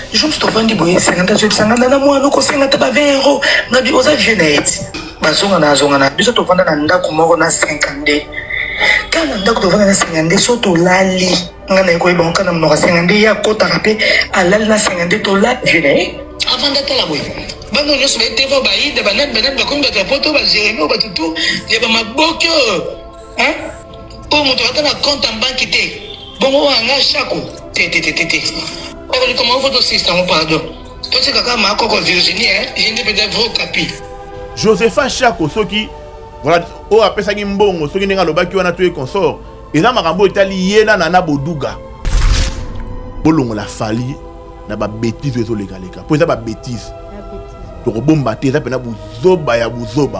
Juste au vendre boy 50 na moi no ko 50 ba 20 euros na bi oza jeunette bazonga na biso to vanda na ndako moko na 50 kana ndako to vanda na 50 so to lali ngana ko ibon kana mnoka 50 ya kota kape alali na 50 to la jeunette avant d'être la boy bano nyoso bete ba baide banat ba komba ta poto ba Jérémy ba tutu ya ba maboko hein pour moto atana compte en banque té bongo anga chako té comment votre système pardon toi c'est kaka ma koko Virginie je ne peux pas vous capi Josepha Chako soki voilà o apesa ki mbongo soki ninga lobaki wana to e consort eza makambo etali yena na boduga bolongo la fali na ba bêtise zo legaleka po eza ba bêtise to robomba te eza pena buzoba ya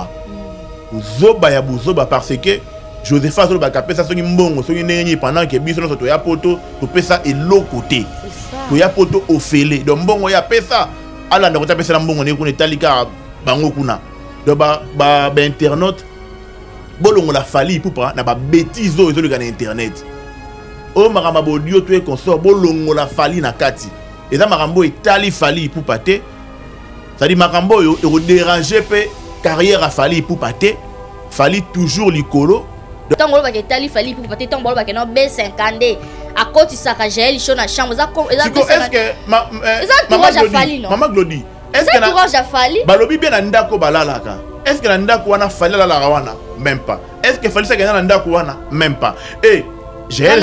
buzoba parce que Josepha zo ba kapesa soki mbongo soki nengi pendant que biso no to ya poto to pesa eloko te to ya poto ofele donc mbongo ya pesa ala ndako ta pesa mbongo ne kuna talika bango kuna donc ba internaute bolongo la fali poupa na ba bêtise zo le gana internet o makamba bodio to e consort bolongo la fali na kati eza makambo etali fali poupa te ça dit makambo yo e déranger pe carrière a fali poupa te fali toujours likolo tant que tu as fallu pour peut-être tant que non B50 à côté ça que j'ai les choses dans chambre est-ce que maman Glody est-ce que courage a fallu balobi bien ndako balalaka est-ce que ndako wana fali la wana même pas est-ce que fali ça gagner ndako wana même pas et Jaël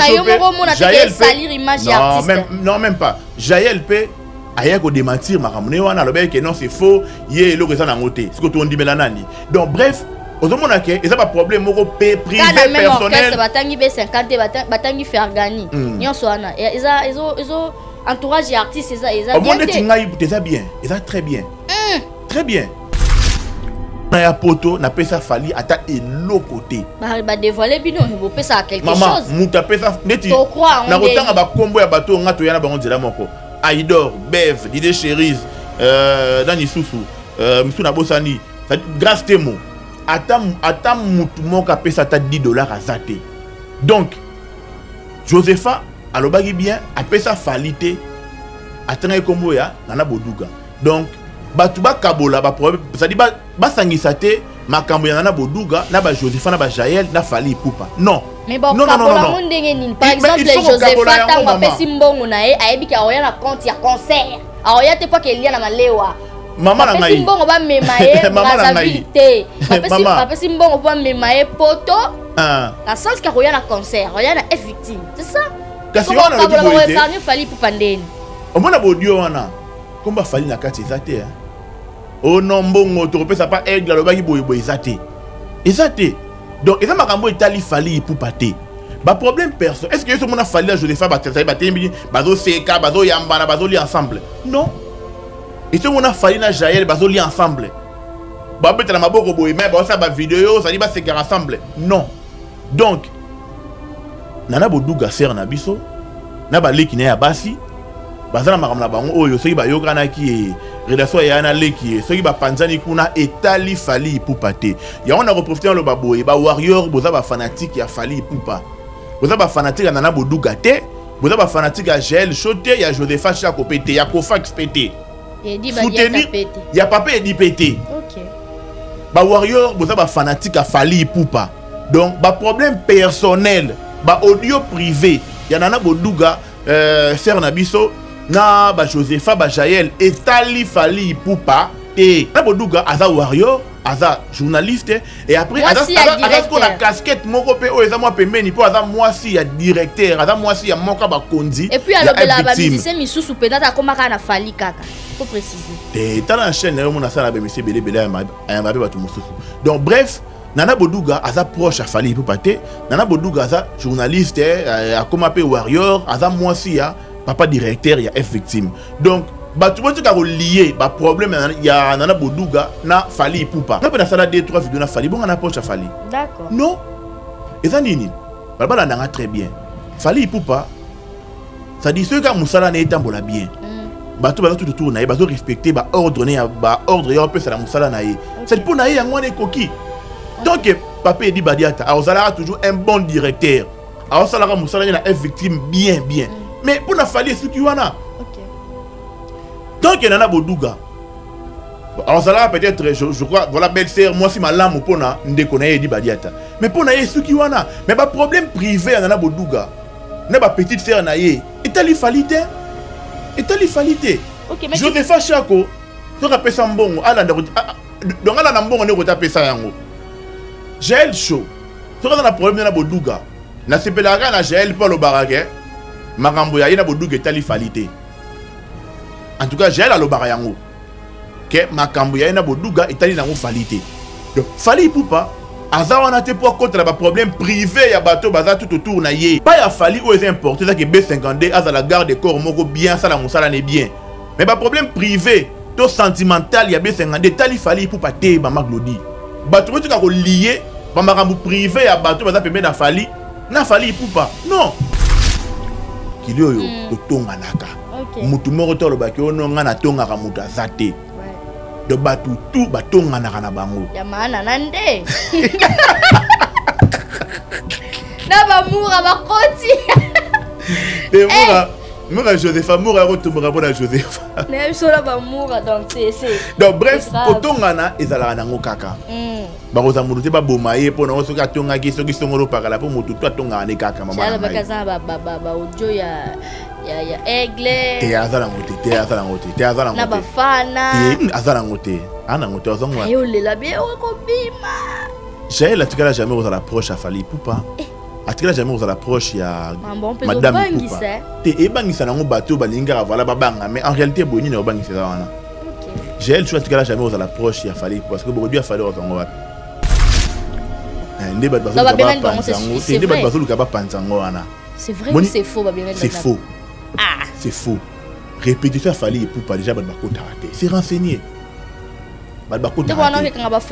non même pas Jaël P aya ko démentir makamune wana lobe que non c'est faux yé le raison na ngoté ce que tu on dit melanani donc bref ozomona ke eza ba problème moko privé personnel ça batangi B50 batangi Fergani nyonso wana ezo entourage artiste eza bien te ngai eza bien eza très bien na ya poto na pesa fali ata eloko te ba dévoiler bino bo pesa quelque chose maman muta pesa neti na kotanga ba kombo ya bato ngato yana bango nzela moko Aïdor Bev Didé Cherise Dani Sousou Msuna Bosani grâce temo ata mutu moka pesa ta $10 azate donc Josepha alobaki bien apesa falite atanga kombo ya nana boduga donc batu ba kabola ba problème ça dit ba sangisa te makambo ya nana boduga na ba Josepha na ba Jaël na fali poupa non mais bon non par exemple Josepha tanga pesi mbongo na e ayebi ka oya na compte ya concert aoya te pa ke lia na malewa maman na ngai mbongo ba memaye ngazabilité papesi mbongo ba memaye poto na sens ka roya na concert roya na F victime c'est ça kasi wana na boye épargne fali pour pandeni omona bodio wana komba fali na kati ezate o non mbongo to pesa pa aigle lo baki boye ezate donc eza makambo etali fali pour paté ba problème perso est-ce que yo mona fali la Josepha batembi bazo seka bazo yambana bazo li ensemble non. Et si on a fallu na Jaël bazo li ensemble ba beta na maboko boye mais ba ça ba vidéo ça dit ba se gar ensemble non donc nana boduga ser na biso na ba leki na ya basi bazana makamna bango oyo soki ba yokana ki relation ya na leki soki ba panzani kuna etali fali poupa te ya on a reprofiter le baboye ba warrior boza ba fanatique ya fali poupa boza ba fanatique nana boduga te boza ba fanatique ya Jaël choté ya Josepha Chako pété ya Kofax pété soutenir ya papa et dit pété OK ba warrior boza ba fanatique a fali poupa donc ba problème personnel ba audio privé ya nana boduga ser na biso na ba Josepha ba Jaël etali fali poupa et na boduga aza warrior aza journaliste et après aza ko la casquette moko pe o eza moi pembeni po aza moi si ya directeur aza moi si ya moka ba konzi et puis alors la ba musicien misusu peut-être komaka na fali kaka faut préciser et dans la chaîne on a ça la monsieur belé ya mabe batu mususu donc bref nana boduga aza proche a fali poupa te nana boduga aza journaliste a koma pe warrior aza moi si ya papa directeur ya F victime donc batu botu ka lié ba problème ya nana boduga na fali poupa na pe na sala 2-3 vidéos na fali bonga na poche fali d'accord non eza nini bala nanga très bien fali poupa ça dit ceux ka musala na etambola bien batu ba tout autour na e bazo respecter ba ordre na ba ordre ya pe sala musala na e c'est pour na e yango na koki donc papa dit badiata a ozala toujours un bon directeur a sala ka musala na F victime bien mais pour na fali ce qui wana tant qu'il y en a Bodouga. Alors ça là peut-être, je crois, voilà belle-sœur, moi si ma lame pour na ndekona dit badiata. Mais pour na ce qui wana, mais pas problème privé en a Bodouga. Na ba petite sœur na ye, etali falite. Etali falite. OK, mais Josepha Chako, tu rappelles ça mbongo, ala donc ala na mbongo ne ko taper ça yango. Gel chaud. Tu as un problème na Bodouga. Na sepelaka na gel pour le barage. Makambo ya ina Bodouga etali falite. En tout cas, gel a le barayango. Que makambo ya ina Bodouga etali nango falite. Donc fali poupa aza wana te pour contre la problème privé ya bateau baza tout autour na ye. Pas ya fali ou est importé ça que B52 aza la garde de corps moko bien ça la mosala ne bien. Mais ba problème privé to sentimental ya B52 tali fali poupa te ba maglodi. Bateau tu ka ko lié ba makambo privé ya bateau baza pembe na fali poupa. Non. Kilio yo to tonga naka. Mutu moko to lo baki ono nga na tonga ka mutu azate. De batu tout batonga na kana bango. Ya maana nande. Na ba mura ba koti. Et mura Josepha mura retomba bona Josepha. Na bisola ba mura donc c'est. Donc bref, kotonga na ezala na ngo kaka. Ba koza mutu te ba bomaye pona osoka tonga ki soki songolo pakala po mutu to tonga ne kaka mama. Chala bakaza ba audio ya aigle te azala ngote na bafana azala ngote ana ngote ozongwa yo lela bien ko bima Jaël atikala jamais aux approches à Fali Poupa atikala jamais aux approches ya madame Poupa te ebangisa nango bateau balinga voilà babanga mais en réalité boni na obangisa wana Jaël tu atikala jamais aux approches ya Fali parce que beaucoup a fallu ozongo wapi ndeba bazolu ka ba panzango wana c'est vrai ou c'est faux c'est faux. Ah, c'est faux. Répétition Fali et Poupa déjà badbako tarate. C'est renseigné. Badbako tarate.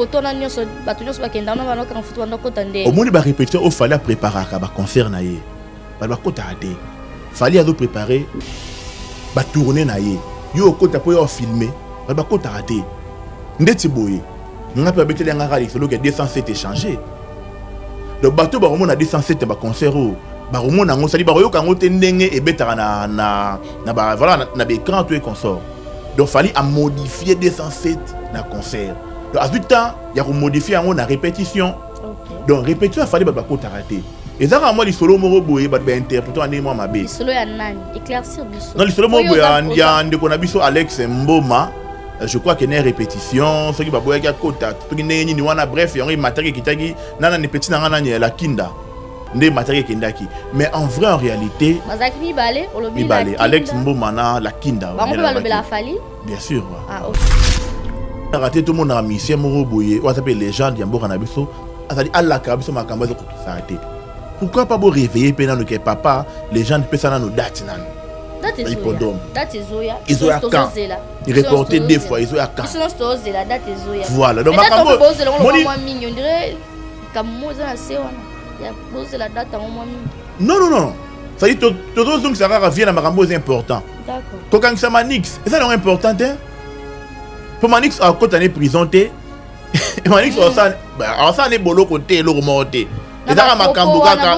Au moins ba répétition au Fali a préparer ka ba concert na ye. Badbako tarate. Fali a préparer ba tourner na ye. Yo kota po yo filmer. Badbako tarate. Ndeti boye. Nga pe betele nga kali solo que 207 échangé. Le bateau ba on a 207 ba concert au Baromo nango sali baroyo kango te ndenge e betara na ba voilà na écran tout et consort. Donc fallait à modifier 207 na concert. Donc à tout temps il y a modifier en na répétition. Donc répétition fallait ba ko taraté. Et ça moi li solo moro boye ba interpréter en moi ma bé. Solo ya nani éclaircir biso. Non li solo moro boye ya ndeko na biso Alex Mboma. Je crois qu'il y a une répétition, ce qui va boire à côté, ce qui n'est ni wana bref, il y a une matériel qui t'a dit nana ne petit nana ni la kinda. Des matériels qui ndaki mais en vrai en réalité Mazaki Mibale Alex Mbomana la kinda bien sûr ah OK raté tout le monde a mis c'est moro boye on s'appelle légende ya mboka na biso azali alla kabiso makambo zo kokisa ate pourquoi pas bo réveiller pena no ke papa légende pesa na no date nan date hippodrome date zoya izoya quand il reporté deux fois izoya quand ils sont tous la date zoya voilà donc makambo moni mingi on dirait kamoza na sewa la date en moins. Non. Ça dit tout donc ça va vient à Marambo c'est important. D'accord. Quand ça Manix, et ça c'est important hein. Pour Manix à côté année prison té. Manix ça n'est bolo côté le remonté. Et ça Makambuka ka.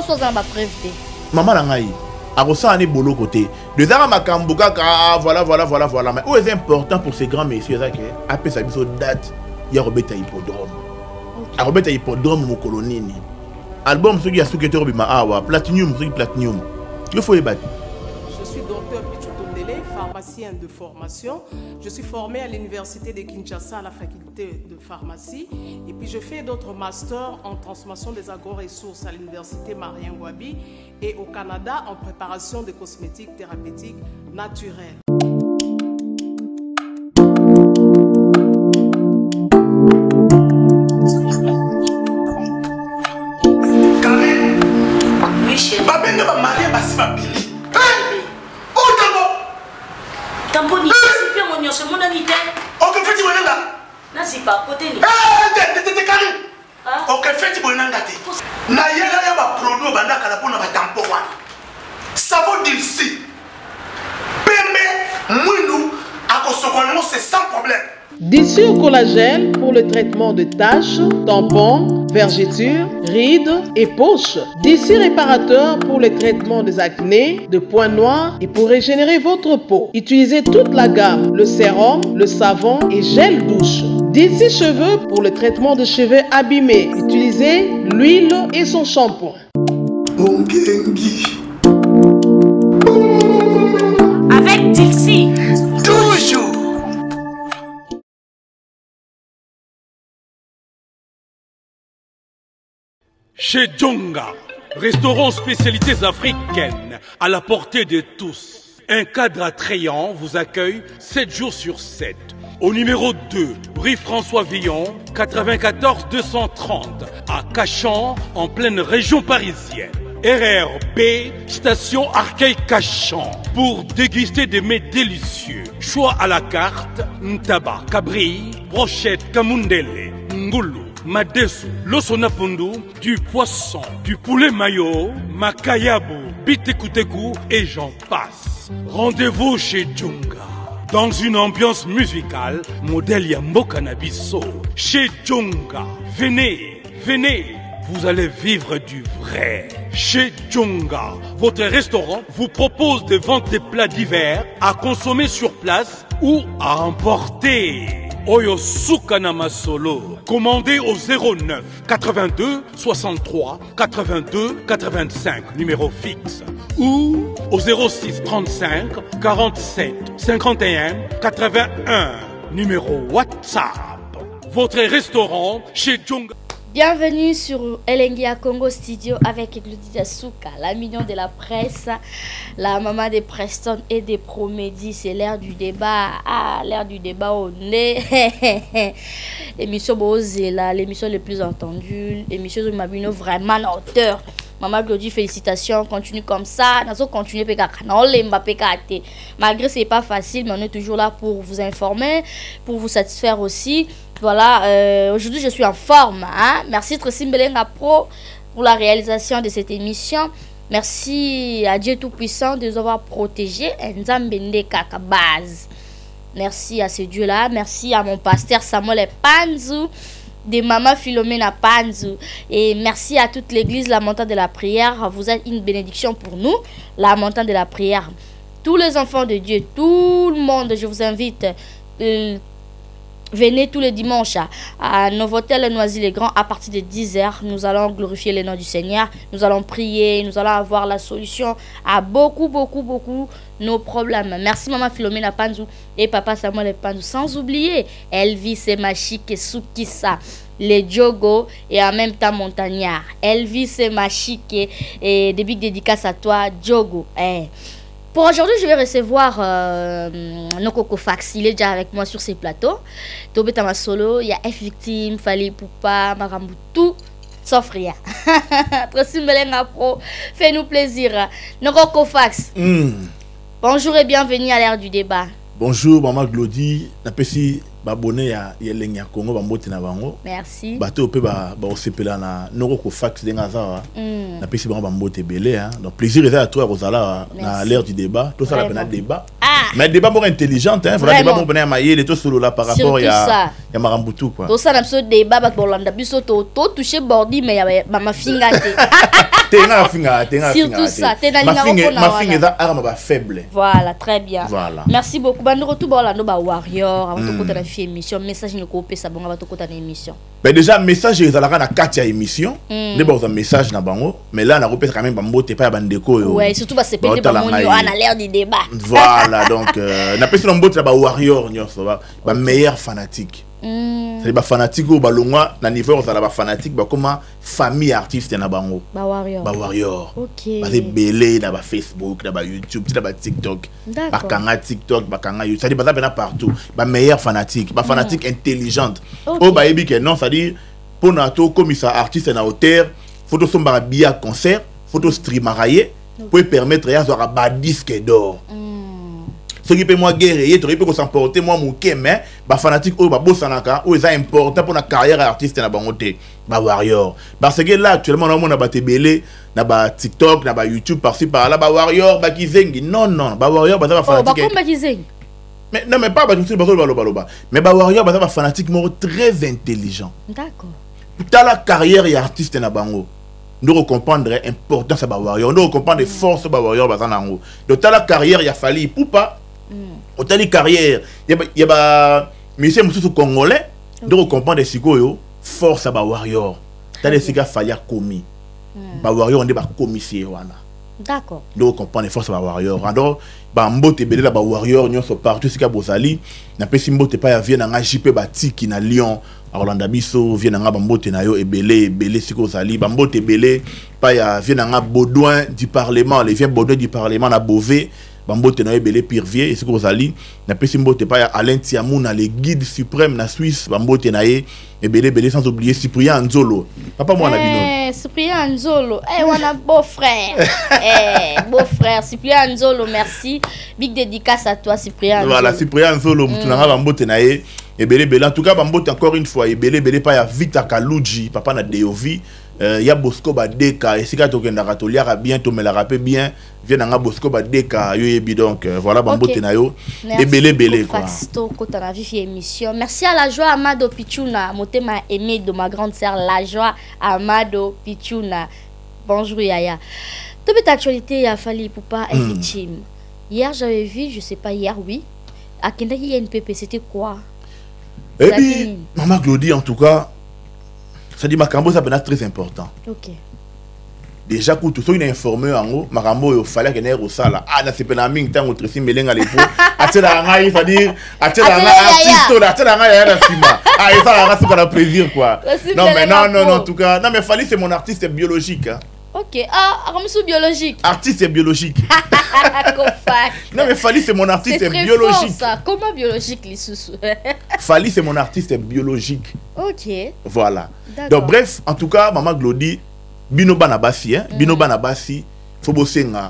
Maman la ngai. À ça année bolo côté. De ça Makambuka ka voilà. Mais où est important pour ces grands messieurs ça que après ça biso date il y a Robert hippodrome. À Robert hippodrome mon colonini. Album ce qui a souketeur bima awa platinum platinum il faut y battre. Je suis docteur Pichotondele, pharmacien de formation. Je suis formé à l'université de Kinshasa à la faculté de pharmacie et puis je fais d'autres masters en transformation des agro-ressources à l'université Marien Ngouabi et au Canada en préparation de cosmétiques thérapeutiques naturelles. Tamboni, c'est mon nom, c'est mon ami. Ok, fais-tu mon nom. Non, c'est pas côté. T'es carré. Ok, fais-tu mon nom. Na yela ya ba produit banda kala pona ba tampo wana. Savon d'ici. Pembe, mwindu, c'est sans problème. D'ici au collagène pour le traitement de taches, tampons, vergetures, rides et poches. DC réparateur pour le traitement des acnés, de points noirs et pour régénérer votre peau. Utilisez toute la gamme, le sérum, le savon et gel douche. DC cheveux pour le traitement de cheveux abîmés. Utilisez l'huile et son shampoing. Avec Dixie. Toujours. Chez Djonga, restaurant spécialités africaines à la portée de tous. Un cadre attrayant vous accueille 7 jours sur 7. Au numéro 2, rue François Villon, 94 230, à Cachan, en pleine région parisienne. RRB, station Arcueil-Cachan, pour déguster des mets délicieux. Choix à la carte, ntaba, cabri, brochette, kamundele, ngoulou, madesu, losonapundu, du poisson, du poulet mayo, makayabu, bitekuteku et j'en passe. Rendez-vous chez Djonga. Dans une ambiance musicale, modèle Yambo Cannabiso. Chez Djonga. Venez, venez, vous allez vivre du vrai. Chez Djonga, votre restaurant vous propose de vendre des plats divers à consommer sur place ou à emporter. Oyo Sukana Masolo. Commandez au 09 82 63 82 85, numéro fixe. Ou au 06 35 47 51 81, numéro WhatsApp. Votre restaurant chez Djonga. Bienvenue sur Elengia Congo Studio avec Glodidia Souka, la mignon de la presse, la maman des Preston et des Promédies. C'est l'ère du débat. Ah, l'ère du débat au nez. L'émission Bozela, l'émission le plus entendue, l'émission de Mabino vraiment à hauteur. Maman Glody, félicitations, continue comme ça. Nous continuer malgré c'est pas facile, mais on est toujours là pour vous informer, pour vous satisfaire aussi. Voilà, aujourd'hui je suis en forme. Hein? Merci Tracy Mbelenga Pro pour la réalisation de cette émission. Merci à Dieu Tout-Puissant de nous avoir protégés. Merci à ce Dieu-là. Merci à mon pasteur Samuel Panzou, de Maman Philomena Panzou. Et merci à toute l'église, la montagne de la prière. Vous êtes une bénédiction pour nous, la montagne de la prière. Tous les enfants de Dieu, tout le monde, je vous invite. Venez tous les dimanches à Novotel Noisy-les-Grands à partir de 10h. Nous allons glorifier le nom du Seigneur. Nous allons prier. Nous allons avoir la solution à beaucoup nos problèmes. Merci Maman Philomena Panzou et Papa Samuel Panzou. Sans oublier Elvis et Machik et Soukissa, les Diogo et en même temps Montagnard. Elvis et Machik et des big dédicaces à toi Diogo. Pour aujourd'hui, je vais recevoir Nokoko Fax. Il est déjà avec moi sur ces plateaux. Tobeta Masolo, il y a F Victime, Fali Poupa, Marambu, tout sauf rien. Tracy Mbelenga Pro, fais-nous plaisir. Nokoko Fax. Bonjour et bienvenue à l'ère du débat. Bonjour, Maman Glody. Napesi abonné à Elengia Congo, Bambote na bango. Merci. Bato pe ba osepela na Nokoko Fax dengaza. Napesi bango Bambote belé hein. Donc plaisir est à toi Rosala na l'ère du débat. Tout ça la débat. Mais débat bon intelligent hein, voilà débat bon bonheur mailler tout solo là par rapport ya Marambutu quoi. Tout ça na so débat ba bolanda biso to toucher bordi mais ya mama finga te. Tenga finga. Surtout ça, tenga ma finga za arme ba faible. Voilà, très bien. Voilà. Merci beaucoup. Bando retour bolanda ba warrior avant de côté émission message ne coupé ça bon va to côté émission. Ben déjà message ils allaka na 4 émission, ne ba un message na bango, mais là na repère quand même Bambote pas bandeko yo. Ouais, surtout ba c'est pété ba monio à l'air du débat. Voilà, donc na pesi Bambote ba warrior nyonso ba meilleur fanatique. C'est ba fanatique ou ba longwa na niveau ça ba fanatique ba comment famille artiste na bango. Ba warrior. OK. Ba belé na ba Facebook, na ba YouTube, na ba TikTok. Ba kanga TikTok, ba kanga YouTube, ça dit ba ça partout. Ba meilleur fanatique, ba fanatique intelligente. Oh ba yebi que non, ça dit pour nato comme ça artiste na auteur, photo somba bien concert, photo stream rayer pour permettre à avoir ba disque d'or. Ce qui peut moi guérir, tu peux s'emporter moi mon mais ba fanatique ou ba bossanaka ou c'est important pour la carrière artiste na bangoté ba warrior parce que là actuellement on a batté belé na ba TikTok na ba YouTube par-ci par là ba warrior ba kizengi non ba warrior ba fanatique ba kizengi mais pas ba tout ba mais ba warrior ba fanatique très intelligent. D'accord. Dans la carrière et artiste na bango. Nous comprendre l'importance de Warrior, nous comprendre les forces de Warrior bazanango. Donc dans la carrière il a fallu poupa. Dans la carrière il y a monsieur monsieur congolais, nous comprendre les sikoyo force de Warrior. Dans les siga faya commis. Ba Warrior on est ba commissaire wana. D'accord. Nous comprendre les forces de Warrior. Alors ba mbote belé la ba Warrior nyonso partout sika bozali, na pesi mbote pa ya vie na JP Batiki na Lyon. Orlando biso vient nga bambote na yo ebele siko sali bambote ebele pa ya vient nga Baudouin du parlement les vient Baudouin du parlement na Beauvais bambote na ebele Pirvier et siko sali na pesi mbote pa ya Alain Tiamouna le guide suprême na Suisse bambote na ye ebele sans oublier Cyprien Nzolo papa moi na bino Cyprien Nzolo wana beau frère beau frère Cyprien Nzolo merci big dédicace à toi Cyprien Nzolo voilà Cyprien Nzolo mutu na bambote na ye ebele en tout cas bambote encore une fois ebele pa ya Vita Kaluji papa na Deovi ya Bosco Badeka et sika tokenda katoliaka bien to mela rapé bien vient nga Bosco Badeka yo yebi donc voilà bambote na yo ebele quoi Fasto kota na vifi émission merci à la joie Amado Pichuna motema aimé de ma grande sœur la joie Amado Pichuna bonjour Yaya toute actualité ya Fally Ipupa est victime hier j'avais vu je sais pas hier oui à Kendaki INPP c'était quoi. Et puis, Maman Claudie, en tout cas, ça dit Makambo, ça peut être très important. Ok. Déjà, quand tout ça, il est informé en haut, Makambo, il fallait qu'il y ait au sala. Ah, là, c'est pas la mine, tant que tu mélanges à l'époque. Attends, il faut dire, attends, artiste, attends, ah, et ça, ça a plaisir, quoi. Non, mais non, en tout cas, non, mais Fally, c'est mon artiste biologique. Ok, ah, Ramsou biologique. Artiste biologique. Non, mais Fally, c'est mon artiste biologique. C'est ça. Comment biologique, les sous? Fally, c'est mon artiste biologique. Ok. Voilà. Donc, bref, en tout cas, Maman Glody, Bino Banabasi, Bino Banabasi, faut bosser un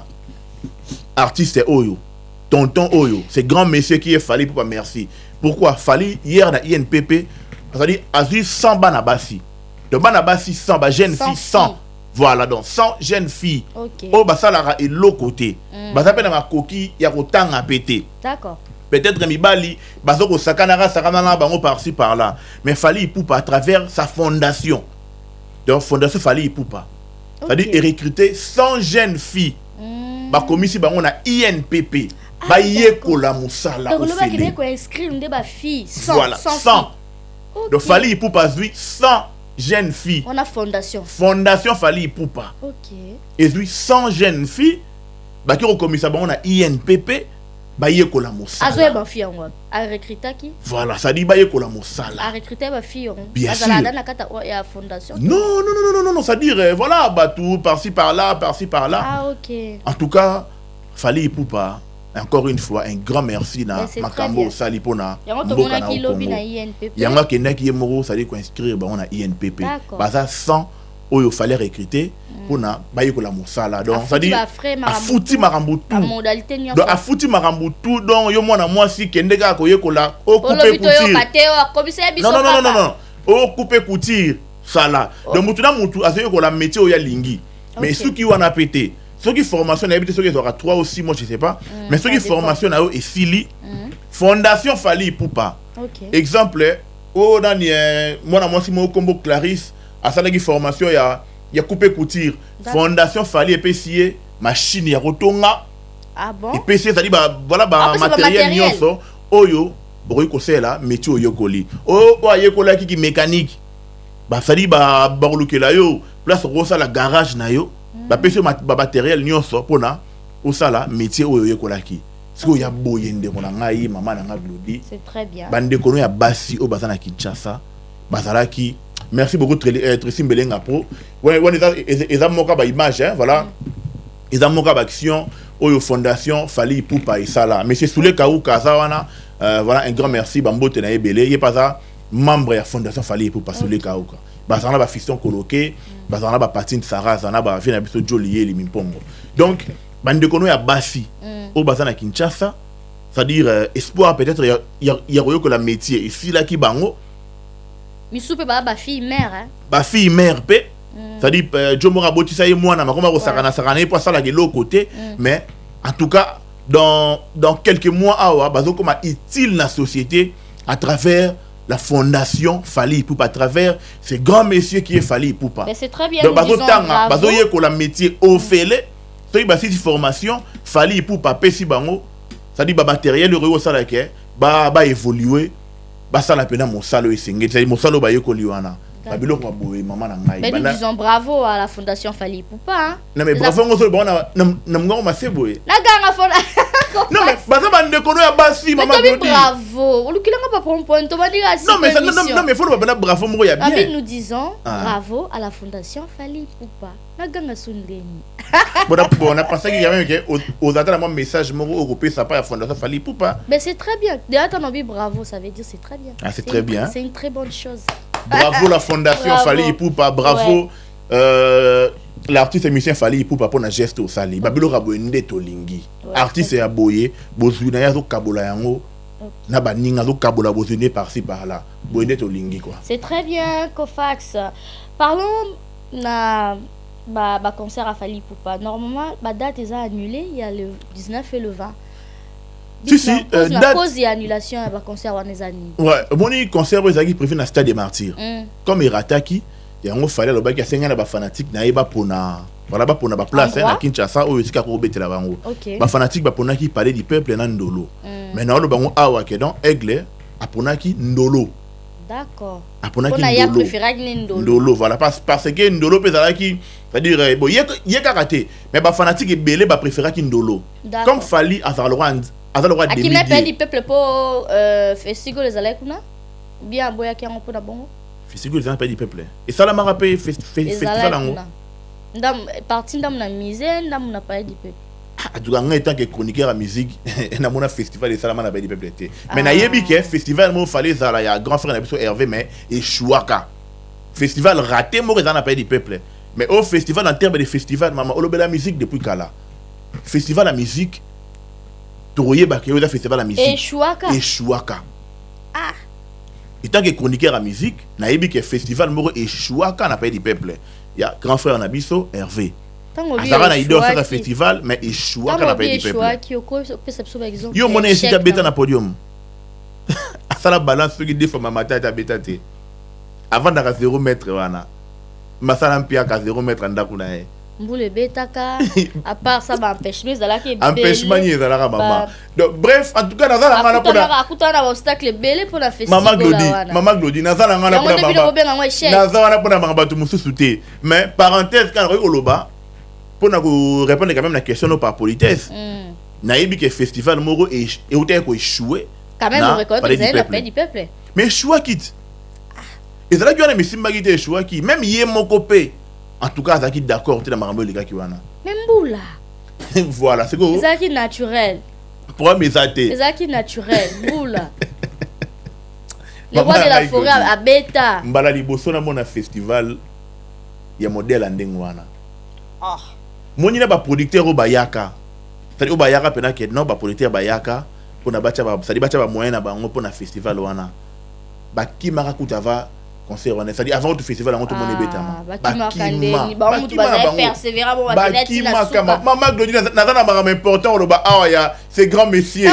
artiste Oyo, tonton Oyo, c'est grand monsieur qui est Fally pour merci. Pourquoi Fally, hier, dans INPP, c'est-à-dire, Azul 100 Banabasi. De Banabasi 100, jeune fille 100. Voilà, donc 100 jeunes filles. Ok. Oh, bah ça, là, et l'autre côté. Bah ça, dans ma coquille, il y a autant à péter. D'accord. Peut-être Mibali, bah ça, Sakanara, Sakanara, bango par-ci, par-là. Mais Fally Ipupa à travers sa fondation. Donc, fondation Fally Ipupa. C'est-à-dire, il recruter 100 jeunes filles. Bah, comme ici, bah, on a INPP. Bah, Yekola Moussala. Donc, le mec qui est inscrit, on a filles. 100. Voilà, 100. Donc, Fally Ipupa, 100 jeunes filles. On a fondation. Fondation Fally Ipupa. Ok. Et puis 100 jeunes filles, bah qui recommis ça, on a INPP, bah yekola mosala. Azoé ba fille on a recruté qui? Voilà, ça dit bah yekola mosala. A recruté ba fille on. Bien sûr. Dans la kata ya fondation. Non, ça dit voilà, bah tout par-ci par-là, par-ci par-là. Ah OK. En tout cas, Fally Ipupa. Encore une fois, un grand merci na Makambo Salipona. Mboka na Congo. Yanga kenda ki yemoro ça dit qu'on inscrire bah on a INPP. Bah ça 100 oyo fallait recruter pour na ba yekola mosala. Donc ça dit a fouti marambo tout. Modalité nyonso. Donc a fouti marambo tout donc yo mona moi si kende ga ko yekola o couper couture. Non. O couper couture ça là. Donc mutu na mutu azoyo ko la métier o ya lingi. Mais ceux qui wana pété ceux qui formation n'habitent ceux qui aura 3 ou 6 mois je sais pas mais ceux qui formation na et Fili fondation Fally Ipupa exemple au dernier moi si moi combo Clarisse à ça qui formation il y a coupé couture fondation Fally epesier machine ya rotonga ah bon epesier ça dit bah voilà bah matériel nyonso oyo boy ko là métier oyo koli o ayekola ki mécanique bah ça dit bah barulukela yo place rosa la garage na yo ba pese ba matériel nyonso pona osala métier oyo yekolaki siko ya boyende kona ngai mama na nga Glody c'est très bien bande kono ya basi o bazana Kinshasa bazalaki merci beaucoup Tracy Mbelenga pro ouais eza moka ba image hein voilà eza moka ba action oyo fondation Fally Ipupa isala monsieur Soule Kaou Kazawana voilà un grand merci bambote na ebele ye paza membre ya fondation Fally Ipupa Soule Kaou bazana ba fiston coloqué bazana ba patine Sarah zana ba vient biso Jolié limimpongo donc bande kono ya basi au bazana Kinshasa c'est-à-dire espoir peut-être il y a que la métier ici là qui bango misoupe ba fille mère hein ba fille mère pe c'est-à-dire Jomora botisa et moi na makoma ko sakana pour ça là de l'autre côté mais en tout cas dans quelques mois awa bazo comme utile la société à travers la fondation Fally Ipupa à travers ces grands messieurs qui est Fally Ipupa. Mais c'est très bien. Donc, nous disons bravo. le métier au félé, c'est une formation, Fally Ipupa, Pessi Bango, ça dit, matériel, le réseau, ça va évoluer, ça la peine mon salaud et singé, c'est mon salaud, liwana. Mais nous disons bravo à la fondation Fally Ipupa. Hein? Non, mais bravo, on se bon, non, mais bravo. Non, mais il faut pas bravo, moi, bien. Nous disons bravo à la fondation Fally Ipupa. On a pensé qu'il y avait aux attentes un message européen, ça pas la fondation Fally Ipupa. Mais c'est très bien. Déjà, t'en as dit bravo, ça veut dire c'est très bien. Ah, c'est très bien. C'est une très bonne chose. Bravo la fondation Fally Ipupa, bravo l'artiste et musicien Fally Ipupa pour un geste au sali. Babilo Raboende Tolingi. Artiste et aboyé, Bozuna Yazo Kabola Yango, Nabaninga Zo Kabola Bozune par-ci par-là. Boende Tolingi quoi. C'est très bien, Kofax. Parlons na concert à Fally Ipupa. Normalement, la date est annulée, il y a le 19 et le 20. Si, la cause et annulation à concert on les annule. Ouais, mon concert vous avez prévu dans le stade des martyrs. Comme Irataki, il y a un fallait le bac à 5 ans de fanatique na pona voilà pour na place na Kinshasa ou esika ko betela bango. Ba fanatique ba pona qui parler du peuple na ndolo. Maintenant le bango awa ke donc aigle a pona qui ndolo. D'accord. A pona qui ndolo. On a préféré ndolo. Ndolo voilà parce que ndolo peut qui c'est-à-dire bon yé karaté mais ba fanatique est belé ba préféré qui ndolo. Comme Fally à Zarloand à qui n'a pas dit peuple pour festival les alekuna bien boya qui on peut d'abord festival les pas dit peuple et ça la m'a rappelé festival en ndam parti ndam na misère ndam na pas dit peuple ah du gars étant que chroniqueur à musique na mon festival et ça la m'a pas dit peuple mais na yebi que festival mo fallait ça là ya grand frère na biso Hervé mais et Chouaka festival raté mo ça n'a pas dit peuple mais au festival en termes de festival maman on la musique depuis kala festival la musique Touroye Bakéoza festival la musique. Et Chouaka. Ah. Et tant que chroniqueur à musique, naïbi que festival moro et Chouaka n'a pas dit peuple. Il y a grand frère Nabiso, Hervé. Azara na idée faire un festival, mais et Chouaka n'a pas dit peuple. Yo mon ici à bêta na podium. Ça la balance ce qui défend ma matin à bêta té. Avant d'à 0 mètre wana. Masala mpia ka 0 mètre ndakuna e. Mboule betaka à part ça ba empêchement zala ki empêchement ni zala ka maman. Donc bref en tout cas nazala ngana pour na akutana obstacle belé pour la festival maman Glody nazala ngana pour maman nazala pour na mangabatu mususu té mais parenthèse quand oloba pour na répondre quand même la question par politesse naïbi que festival moro et autant ko échouer quand même on reconnaît que c'est la paix du peuple mais choix quitte et zala gwana misimba kite choix qui même yé mon copé. En tout cas, Zaki d'accord, tu es dans les gars qui wana. Même boula. Voilà, c'est quoi? Zaki naturel. Pour mes athées. Zaki naturel, boula. Le roi de la forêt à Beta. Mbala liboso na mona festival ya modèle andengwana. Ah. Moni na ba producteur au Bayaka. C'est au Bayaka pena que non ba producteur Bayaka pour na bacha ba ça dit bacha ba moyen na bango pour na festival wana. Ba ki marakutava concert on c'est-à-dire avant tout festival on tout le monde est bêta maman Glody nazana mara important on ba ah ya c'est grand messieurs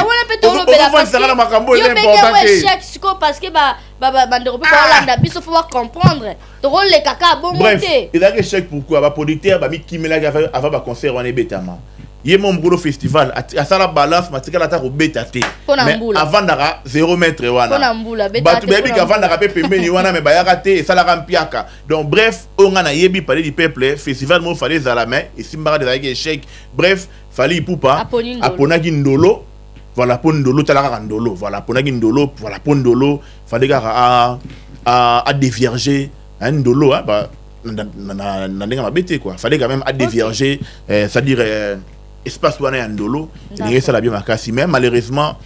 parce que ba ndoro pe ba landa biso faut comprendre to rôle les caca bon monter et là chèque pourquoi ba producteur ba mi kimela avant ba concert on est bêta yé mon boulot festival à ça la balance matika la ta robeta té mais avant d'ara 0 mètre wana batu bebi avant d'ara pe pembeni wana mais bayaka té ça la rampiaka donc bref on a yebi parler du peuple festival mo fallait zala mais et simbara de avec échec bref Fally Ipupa aponaki ndolo voilà pour ndolo talaka ndolo voilà ponaki ndolo voilà pour ndolo fallait gara à dévierger un ndolo bah na ndinga mabete quoi fallait quand même à dévierger c'est-à-dire espace wana ya ndolo et ça la bien makasi mais malheureusement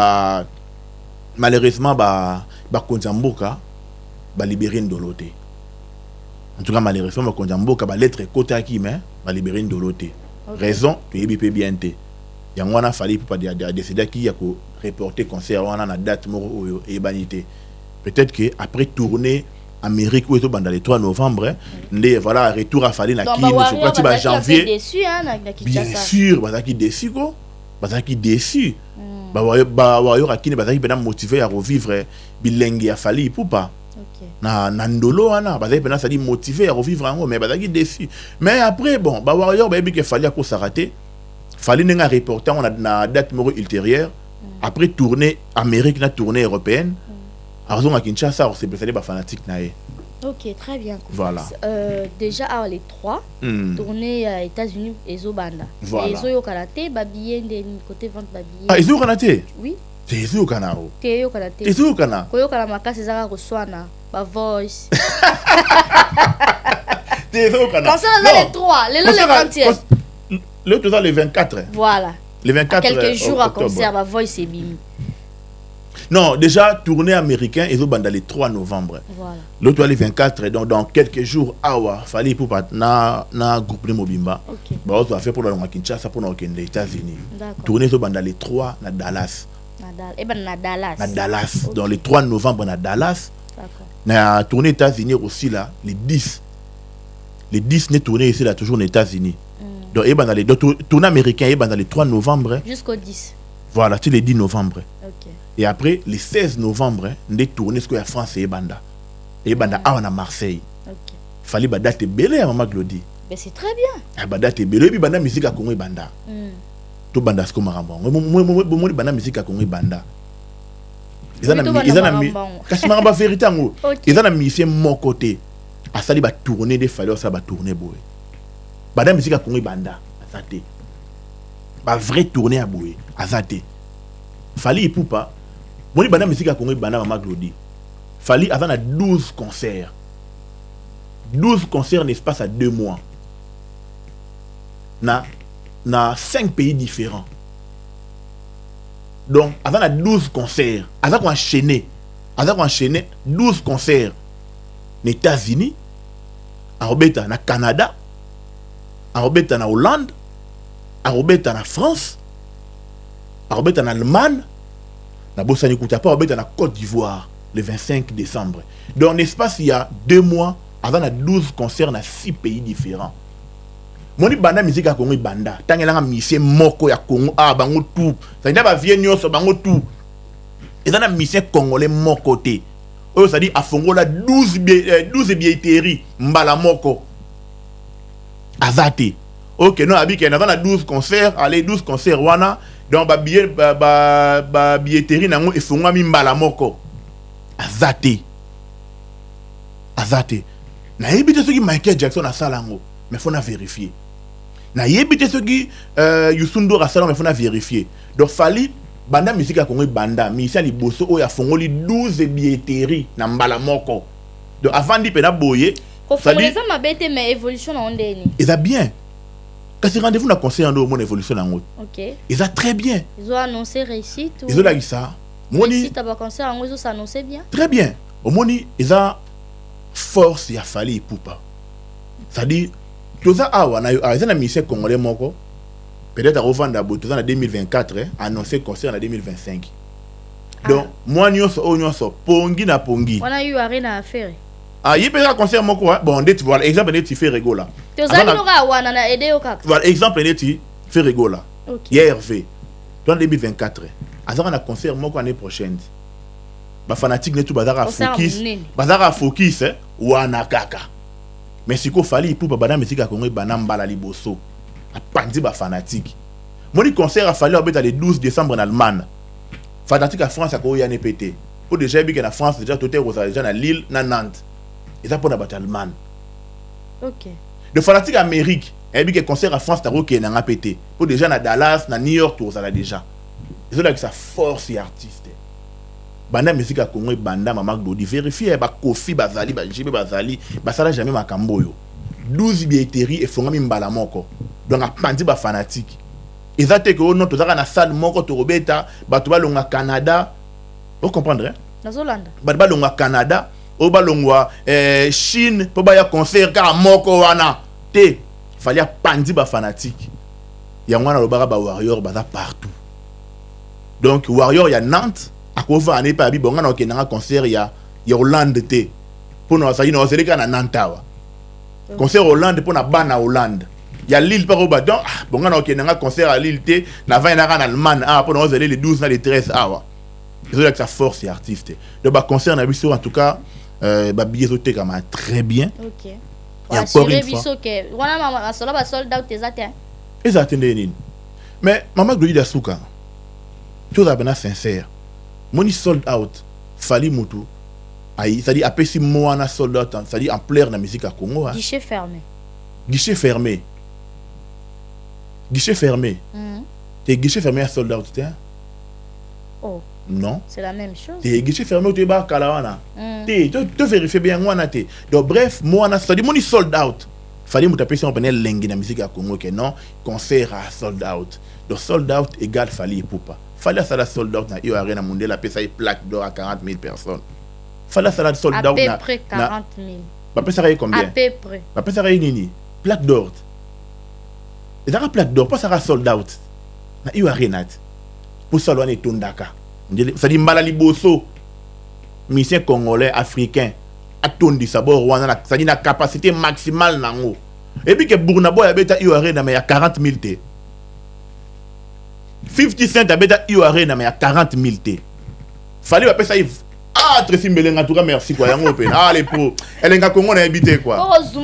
konzamboka ba libérer ndolo té en tout cas malheureusement ba konzamboka ba lettre kotaki mais ba libérer ndolo té raison to yebi pe bien té yango wana Fally Ipupa décider qui ya ko reporter concert wana na date moko oyo e banité peut-être que après tourner Amérique où est dans le 3 novembre voilà retour à Fally na Kin je crois que janvier déçu hein bien sûr bazaki déçu quoi bazaki déçu Warrior akine bazaki pena motivé à revivre bilengi ya Fally Ipupa. Na ndolo wana bazaki pena ça dit motivé à revivre en mais bazaki défi. Mais après bon, Warrior bayebi que Fally ko s'arrêter. Fally n'enga reporter on a na date numéro ultérieure. Après tournée Amérique na tournée européenne. Alors à Kinshasa on s'est préféré ba fanatique na ye. Ok, très bien. Voilà. Déjà, les trois, tourner aux États-Unis et Zobanda. Voilà. Et Zoyo Kanate, Babien, côté vente Babien. Ah, Zoyo Kanate? Oui. C'est Zoyo Kanaro. Zoyo Kanate. Et Zoyo Kana? Koyo Kanamaka, c'est ça, Roswana, ba voice. C'est Zoyo Kana. Quand ça, les trois, les 20e. Le total, le 24. Voilà. Le 24. Quelques jours à concert, ba voice et bimi. Non, déjà, tournée américain, ils ont bandé le 3 novembre. Voilà. L'autre, le 24, donc dans quelques jours, Fally Ipupa na groupe de Mobimba. Ok. Bah, on a fait pour la Kinshasa, pour les États-Unis. D'accord. Tournée, ils ont bandé le 3 na Dallas. Eh ben, na Dallas. Na Dallas. Okay. Donc le 3 novembre, na Dallas. D'accord. Na tournée États-Unis aussi, là, les 10. Les 10 n'est tourné ici, là, toujours aux États-Unis. Donc, ils bandé le tournée américain, ils bandé le 3 novembre. Jusqu'au 10. Voilà, c'est le 10 novembre. Ok. Et après, le 16 novembre, on est tourné ce que la France et Banda. Et Banda à Marseille. Ok. Fallait date belé à Maman Glody. Mais c'est très bien. Ah, date belé, puis Banda musique à Congo et Banda. Tout Banda ce qu'on m'a rambon. Moi, Banda musique à Congo et Banda. Ils en ont Qu'est-ce que ma vérité en haut. Ils en ont mis c'est mon côté. À ça, il va tourner des fallait ça va tourner boy. Banda musique à Congo et Banda. À ça té. Ba vrai tourner à boy. À ça té. Fally Ipupa. Moi, banda musique à Congo, banda Maman Glody. Fally avant à 12 concerts. 12 concerts en espace à 2 mois. Na 5 pays différents. Donc, avant à 12 concerts, avant qu'on enchaîné 12 concerts aux États-Unis, en Robeta na Canada, en Robeta na Hollande, en Robeta na France, en Robeta na Allemagne. Na Bossani Koutapa, on est en Côte d'Ivoire le 25 décembre. Dans l'espace, il y a 2 mois, avant la 12 concerts dans 6 pays différents. Mon banda musique à Congo banda. Tant que la mission moko ya Congo ah bango tout. Ça veut dire ba vie nyonso bango tout. Et dans la mission congolais mon côté. Oh ça dit à Fongo la 12 billetteries mbala moko. Azate. OK non abi que dans la 12 concerts, allez 12 concerts wana. Donc ba billetterie nango efonga mi mbala moko azate na yebite soki Michael Jackson a salango mais faut na vérifier na yebite soki Youssou N'Dour a salango mais faut na vérifier donc Fally banda musique a Congo banda misa liboso oya fongoli 12 billetterie na mbala moko donc avant di pena boye Fally ça m'a bête mais évolution na ondeni ils a bien. Quand c'est rendez-vous dans le conseil en mon évolution en route. Ok. Ils ont très bien. Ils ont annoncé réussite. Ils ont dit ça. Réussite à conseil en ils ont annoncé bien. Très bien. Au moni, ils ont force à Fally Ipupa. C'est-à-dire, tout ça, ils ont un ministère congolais moko. Peut-être à revendre à Boutouza en 2024, annoncé conseil en 2025. Donc, moi, nous sommes pongi na pongi. On a eu rien à faire. Ah, il peut y avoir un concert moko. Bon, voilà, exemple, tu fais rigolo là. Voilà, exemple, tu fais rigolo là. Hervé. Dans 2024, on a un concert moko l'année prochaine. Ba fanatique ne tout bazara focus. Bazara focus ou anakaka. Mais si ko Fally pour bana musique à Congo banamba la liboso. A pandi ba fanatique. Mon concert a fallu être le 12 décembre en Allemagne. Fanatique à France a ko ya pété. Pour déjà bien que la France déjà tout est déjà na Lille, na Nantes. Et ça pour la bataille allemande. OK. Le fanatique Amérique, et bien que concert à France t'as qui n'a pété. Pour déjà na Dallas, na New York tout ça là déjà. Ils ont avec sa force et artiste. Banda musique à Congo banda Maman Glody vérifier ba Kofi bazali ba JB bazali ba sala jamais makambo yo. 12 billetteries et fonga mbala moko. Donc a pandi ba fanatique. Ils ont que non to za na salle moko to robeta ba to ba longa Canada. Vous comprendre hein? Dans Hollande. Ba longa Canada. Oba longwa Chine pour ba ya concert ka moko wana te fallait pandi ba fanatique ya ngwana lobaka ba warrior baza partout donc warrior ya Nantes akova ane pa bi bonga na kenanga concert ya Hollande te pour no sali no seleka na Nantes wa concert Hollande pour na bana Hollande y a Lille par au bas. Donc, bon, on a un concert à Lille, na 20 ans en Allemagne, pendant les 12 ans, les 13 ans. C'est là que ça force les artistes. Donc, bah, concert na biso en tout cas, bah, billet sauté comme très bien. OK. Et encore une fois. Voilà, maman, solo ba sold out tes attentes. Exactement. Mais maman Glory Dasuka, chose à bien sincère. Money sold out, fali mutu. C'est-à-dire après si moi on a sold out, c'est-à-dire en plein la musique à Congo. Guichet fermé. Guichet fermé. Guichet fermé. T'es guichet fermé à sold out, t'es? Oh. Non. C'est la même chose. T'es guichet fermé ou t'es bas kalawana. Tu vérifies bien moi na t'es. Donc bref, moi on a c'est-à-dire money sold out. Fallait me taper si on prenait l'engue la musique à Congo que non, concert à sold out. Donc sold out égale fallait poupa. Fallait ça la sold out na Io Arena mondial la paye plaque d'or à 40 000 personnes. Fallait ça la sold out à peu près 40 000. Bah peut ça combien? À peu près. Bah peut ça nini? Plaque d'or. Et ça plaque d'or, pas ça sold out. Na Io Arena. Pour ça on est tondaka. Ça dit Malali Bosso. Musicien congolais africain. Atondi sabo Rwanda, ça dit la capacité maximale nango. Et puis que Bournabo a beta Io Arena mais il y a 40 000 T. 50 Cent a beta Io Arena mais il y a 40 000 T. Fallait appeler ça ah très simple en tout cas merci quoi yango open. Ah les pro. Elle nga Congo na habité quoi.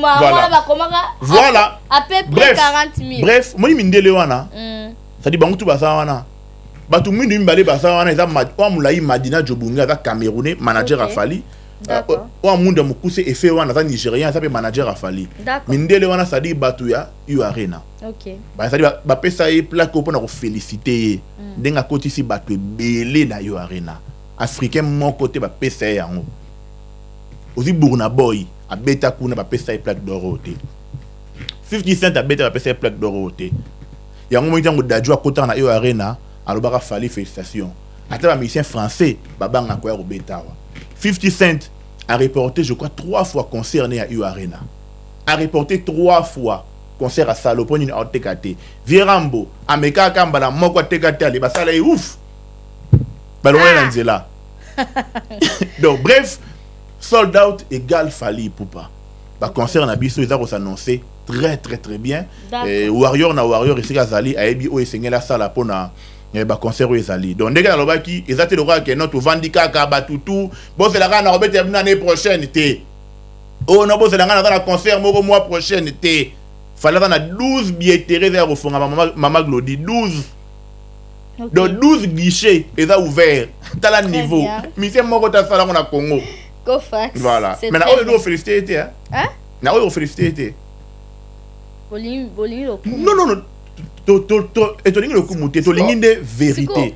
Voilà. À peu près 40 000. Bref, moi mindele wana. Ça dit bango tout basa wana. Batu mindu mbale basa wana eza Moulayi Madina Jobunga za Camerounais manager a Fali. Ou monde mukuse effet wana za Nigérien ça peut manager a Fali. Mindele wana ça dit batu ya Io Arena. OK. Ba ça dit ba pesa e plaque pour na féliciter. Denga koti si batu belé na Io Arena. Africain mon côté ba pesa yango. Aussi Burna Boy a beta kuna ba pesa e plaque d'or. 50 Cent a beta ba pesa e plaque d'or. Yango mo ntango dajwa kota na Io Arena. Alors, il fallait félicitations. Attends, un musicien français, Babang Akwa Robetawa. 50 Cent a reporté, je crois, 3 fois concerné à Io Arena. A reporté 3 fois concert à Saloponi à TKT. Virambo, Ameka Kambala, Moko TKT, les Basala et ouf. Ballon Lanzela. Donc, bref, sold out égale Fali Poupa. Bah, concert na biso, ils ont annoncé très bien. Warrior na Warrior, ici, Azali, a ebi o esengé la salle pour na. Ba concert ezali donc ndenge na lobaki ezate le roi que notre vandika ka batutu bo c'est la gana robete l'année prochaine té oh non bo c'est la gana dans la concert moko mois prochain té fallait dans 12 billetteries vers au fond maman Glody 12 donc 12 guichets eza ouvert tala niveau mission moko ta sala na Congo Cofax voilà mais na on féliciter té hein na on féliciter té Bolingi non et tu le kumute to linginde vérité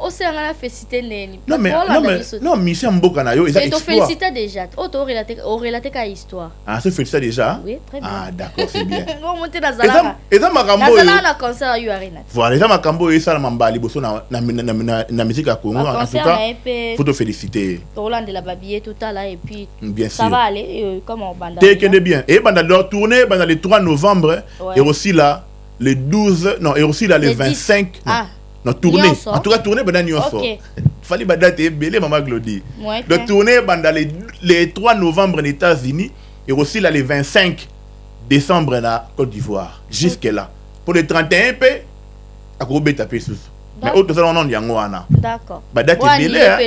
non mais c'est mboka na yo et tu félicite déjà tu relaté ka histoire c'est félicite déjà oui très bien d'accord c'est bien on monter dans Zalanga et ça makambo na concert Io Arena voilà ça makambo ça mambali boso na musique à Congo en tout cas faut te féliciter Hollande la babillé tout à là et puis bien ça va aller comment banda t'es bien et banda leur tournée banda le 3 novembre et aussi là le 12, non, et aussi là le 25. Non, tournée. En tout cas, tournée pendant New York. Fallait date belé, maman Glody. Le tournée pendant les 3 novembre aux États-Unis et aussi là le 25 décembre en Côte d'Ivoire. Jusque là. Pour le 31 p à Kobe tapé sous. Mais autre ça on yango wana. D'accord. Date belé.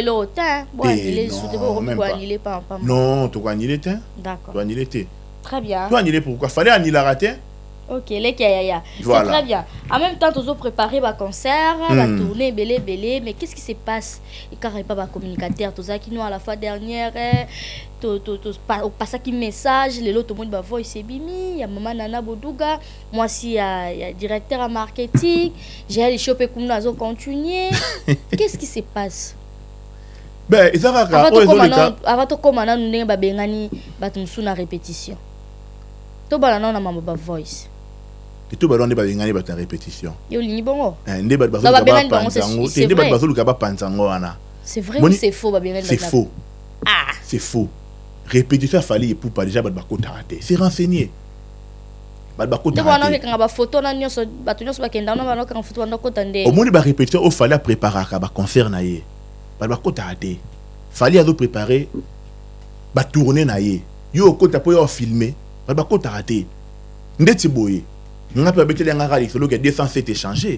Non, tu quoi annulé t'es? D'accord. Tu annulé t'es. Très bien. Tu annulé pourquoi? Fallait annuler rater. Ok, les Kayaya. C'est très bien. En même temps, tu as préparé un concert, la tournée, belé. Mais qu'est-ce qui se passe? Il n'y a pas de communicateur. Tout ça qui nous à la fois dernière, au passage qui message, les autres monde voix c'est Bimi, il y a maman Nana Bodouga, moi aussi il y a directeur en marketing, j'ai les shops comme nous continuer. Qu'est-ce qui se passe? Ben, ils savent avant de commander nous n'avons pas bengani, batumsu na répétition. Tout bala non na mamba voice. Et tout ballon de bengani bat en répétition. Yo li bongo. Ndé bat bazolu ka ba panzango, ndé bat bazolu ka ba panzango ana. C'est vrai ou c'est faux bengani? C'est faux. Ah, c'est faux. Répétition fallait pour pas déjà bat bakota raté. C'est renseigné. Bat bakota raté. Tout bala que ba photo na nyonso batu nyonso ba kenda na ba photo na kota ndé. Au moins ba répétition au fallait préparer ka ba concert na yé. Bat bakota raté. Fallait à préparer ba tourner na yé. Yo kota po yo filmer. Bat bakota raté. Ndeti boye. nga pe betele nga kali solo que 207 échangé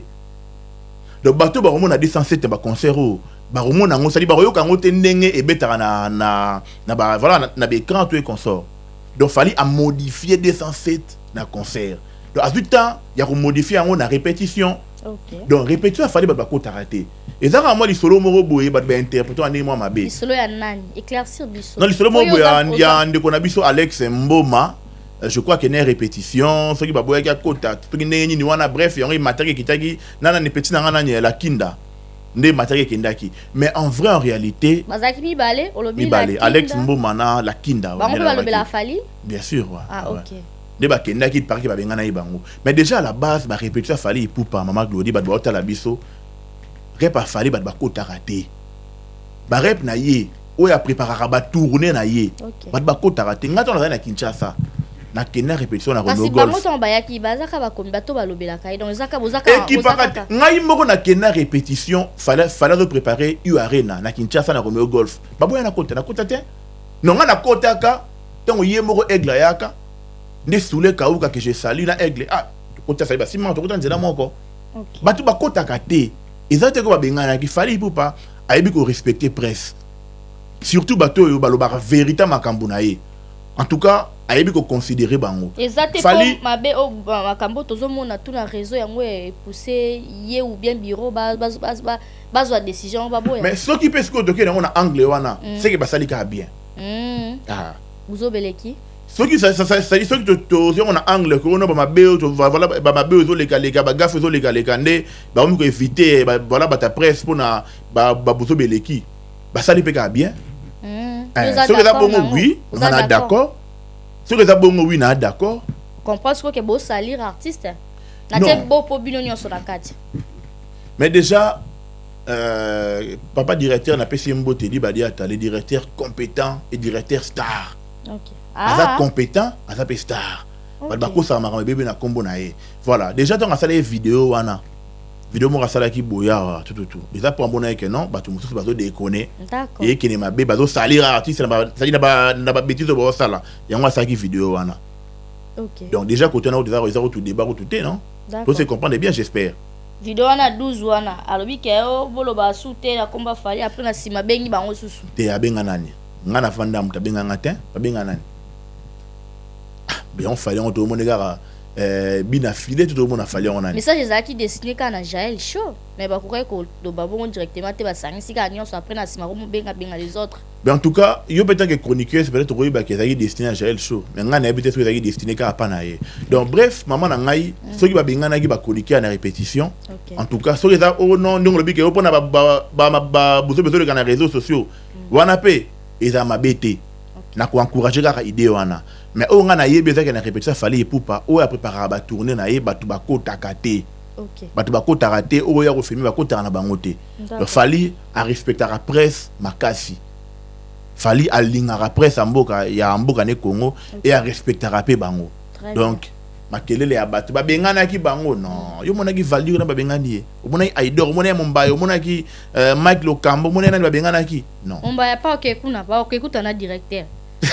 donc bato ba romona 207 ba concert ba romona ngo sali ba yoka ngo te ndenge e betaka na ba voilà na be écran tout et consort donc fallait à modifier 207 na concert donc à tout temps il y a modifier ngo na répétition. Donc répétition il fallait ba ko raté et ça moi les solo moro boye ba interpréter en moi ma bé solo ya nani éclaircir biso non les solo moro boye ya ndeko na biso Alex Mboma. Je crois qu'il y a une répétition ce qui va boire qui a kota ce qui n'est ni wana bref il y a un matériel qui tagi nana ne petit nana la kinda ne matériel kinda qui mais en vrai en réalité bazaki mi balé Alex Mboma na la kinda ba on va le la fali bien sûr ouais, ah ouais. OK de ba kinda qui paraît que ba bengana ibango mais déjà à la base ba répétition fali pour pas maman Glody ba ba la biso rep a fali ba kota raté ba rep na ye o ya préparer ba tourner na ye ba kota raté ngato na na Kinshasa na kena répétition na Renault Golf. Parce que bango bayaki bazaka ba kombi bato ba lobela kai donc zaka bozaka. Ozaka ngai moko na kena répétition fallait préparer U Arena na Kinshasa na Renault Golf. Baboya na kota te. Non nga na kota ka tango ye moko aigle yaka. Nde soule kauka que je salue na aigle. Ah kota sali ba sima to kota nzela moko. OK. Bato ba kota ka te. Ezate ko ba bengana ki fallait pour pas ayebi ko respecter presse. Surtout bato yo baloba vérité makambo na ye. En tout cas ayebi ko considérer bango exactement fali mabe o makambo tozomona tout na réseau yango e pousser ye ou bien bureau bazwa décision baboya mais ce qui peut se que on a anglais wana c'est que basali ka bien ah uzobeleki ce qui ça ce qui on a anglais ko on a mabe voilà ba mabe zo leka ba gafe zo leka ndé ba on ko éviter voilà ba ta presse pour na ba bozobeleki basali pe ka bien ce que ça bon oui on est d'accord. Ce que ça bon oui na d'accord. Comprends ce que beau salir artiste. Na te beau po binonio sur la carte. Mais déjà papa directeur n'a pas si mbote dit ba dia les directeurs compétents et directeurs star. OK. Ah compétent, asa pe star. Ba ko sa ma bébé na kombo na ye. Voilà, déjà dans la vidéo wana. Vidéo mo rasala ki boya tout. Déjà pour mbona que non, ba tout mususu bazo déconner. D'accord. Et que ne ma bé bazo salir artiste na ba bêtise bo sala. Yango sa ki vidéo wana. OK. Donc déjà côté na déjà ils ont tout débat tout est non. Vous se comprendre bien j'espère. Vidéo wana 12 wana alobi ke o bolo ba souté na komba fali après na sima bengi bango susu. Te abenga nani? Ngana fanda muta benga ngatin, benga nani? Ben on fallait on tout monde gars bina filé tout le monde a fallu on a message ezaki destiné kana Jaël Show mais ba kokai ko do babongo directement te ba sangisi ka nyonso après na sima ko benga les autres mais en tout cas yo peut-être que chroniqueur c'est peut-être ko ba ke ezaki destiné à Jaël Show mais ngana peut-être que ezaki destiné ka pa na ye donc bref maman na ngai soki ba benga na ki ba chroniqueur na répétition en tout cas soki za oh non ndongo lobi ke o pona ba bozo le kana réseaux sociaux wana pe eza mabete na ko encourager ka idée wana mais on a yé besoin qu'on a répété ça fallait pour pas ou a préparer à tourner na yé batu bako takate OK batu bako takate ou ya refilmer bako takana bangote donc fallait à respecter la presse makasi fallait à linga la presse amboka ya amboka ne Congo et à respecter la paix bango donc makelele ya batu ba bengana ki bango non yo mona ki value na ba bengani o mona Aidor o mona Mumbai o mona ki Mike Lokambo o mona na ba bengana ki non Mumbai pas OK kuna ba OK kuta na directeur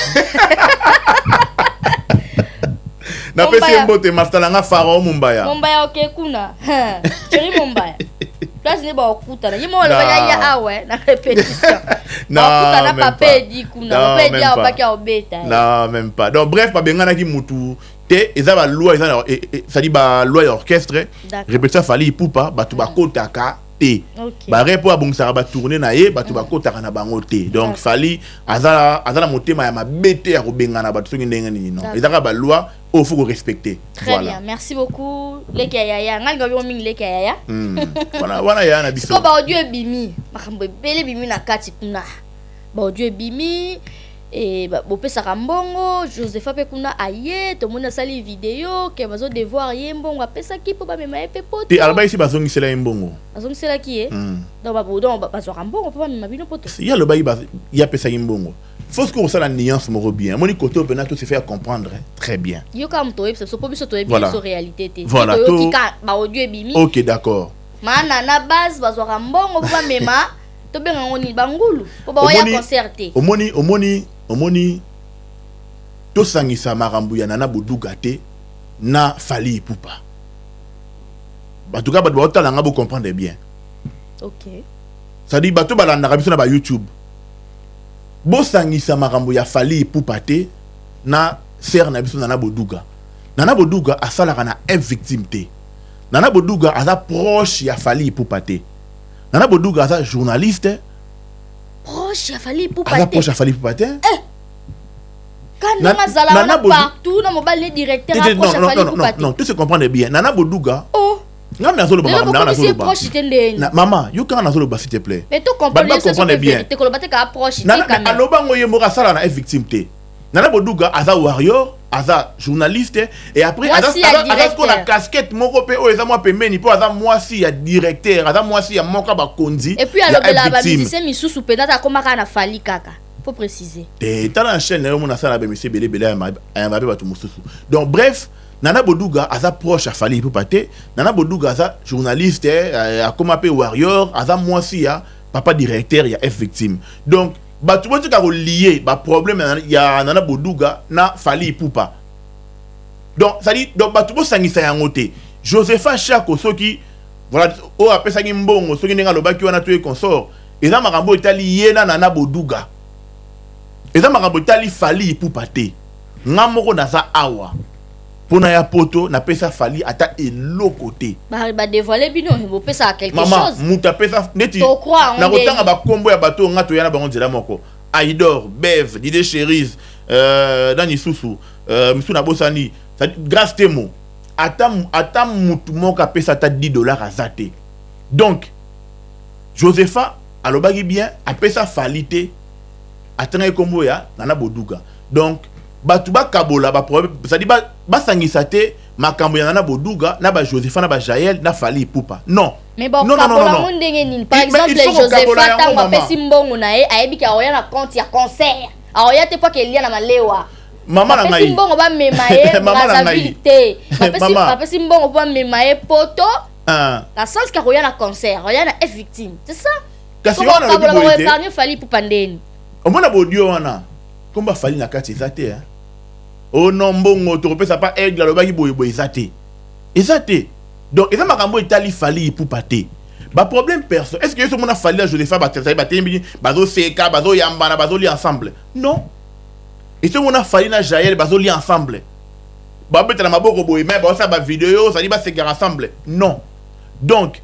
na pesi mbote mastala nga Pharaon Mumbai OK kuna chéri Mumbai place ne ba okuta na yimo le ya awe na répétition okuta na papa di kuna papa di ba ka obeta non même pas donc bref ba bengana ki mutu te eza ba loi eza ça dit ba loi orchestre répétition fali poupa batu ba kotaka te ba repo abongisa ba tourner na ye batu ba kotaka na bango te donc fali azala motema ya mabete ya kobengana batu soki ndenge nini non ezaka ba loi il faut respecter. Très bien, merci beaucoup. Les Kayaya, ngal gabi o mingi les Kayaya. Voilà ya na biso. Ko ba audio bimi, makambo bele bimi na kati kuna. Ba audio bimi et ba bopesa kambongo, Josepha pe kuna aye, to mona sali vidéo ke bazo devoir yembongo apesa ki po ba mema epe poto. Ti alba ici bazongi sela yembongo. Bazongi sela ki donc ba bodon bazo kambongo po ba mema bino poto. Ya le bayi ba ya pesa yembongo. Faut que ça la nuance me bien. Mon côté au tout se faire comprendre très bien. Yo comme toi, c'est pas biso to bien sur réalité té. Voilà. Ba audio bimi. OK, d'accord. Mana na base bazo kambongo po ba mema to benga ngoni bangulu po ba ya concerté. Omoni to sangisa marambu ya nana boduga te na fali pupa. En tout cas, vous comprenez bien. Ok. Ça dit, bateau balanda biso na YouTube. Bosangisa makambo ya fali pour pate na ser na biso Nana Boduga. Nana Boduga asalaka na victime te. Nana Boduga aza proche ya fali pour pate. Nana Boduga aza journaliste. Proche ya fali pour aza pate. Proche ya fali pour pate. Quand Nana Zala partout, na mobile directeur proche ya fali pour pate. Non, tu se comprends bien. Nana Boduga. Oh. Maman, you can s'il te plaît. Mais tu comprends bien. Tu comprends bien. Victime. Nana Boduga, Aza warrior, Aza journaliste, et après, Aza la casquette, mon copé, Aza moi pemeni, pour Aza moi si ya directeur, Aza moi si ya moka bakondi. Et puis, alors, la babisi, Missou sous pédata, comme à fali kaka. Faut préciser. T'as la chaîne, on a ça la bémissé, belé, belé, donc, bref, Nana Boduga aza proche à Fali pour pate. Nana Boduga aza journaliste, a comme appelé warrior, aza moi si ya papa directeur ya F victime. Donc tu vois que lié ba problème ya Nana Boduga na Fali Poupa. Donc ça dit donc tu vois sangisa ya ngote. Josepha Chako soki voilà o appelle ça mbongo soki nenga lobaki wana tué consort. Eza makambo etali lié na Nana Boduga. Eza makambo etali Fali Poupa te. Ngamoko na za awa. Pona ya poto na pesa fali ata elo côté ba dévoiler bino bo pesa quelque chose maman muta pesa neti na kotanga ba kombo ya bato ngato yana bango nzela moko Aidor Bev Dide Cherise Dani Susu Misu na bosani grâce temo ata mutu moko pesa ta $10 azate. Donc Josepha alobaki bien a pesa falite atanga kombo ya Nana Boduga. Donc batuba kabola ba problème ça dit ba sangisa te makambo ya Nana Boduga na ba Josepha na ba Jaël na Fali Poupa. Non. Mais bon, non. Par exemple, Josepha tanga pesi mbongo na e ayebi ka oya na compte ya concert. Aoya te pa ke lia na malewa. Maman na ngai. Pesi mbongo ba memaye Brazzaville. Pesi mbongo ba memaye poto. La sens ka oya na concert, oya na F victime. C'est ça. Kasi wana na ba épargner Fali Poupa ndeni. Omona bodio wana. Komba Fali na kati zate hein. Oh non, bon, tu repères ça pas aigle, le bagi boy zate. Ezate. Donc, et ça m'a cambo Italie Fali pour pâté. Bah, problème perso. Est-ce que ce monde a fallu à Josepha bazo seka, bazo yambana, bazo li ensemble? Non. Et ce monde a fallu à Jaël, bazo li ensemble. Bah, peut-être la maboko boy, mais bah, ça va vidéo, ça dit bah, c'est ensemble. Non. Donc,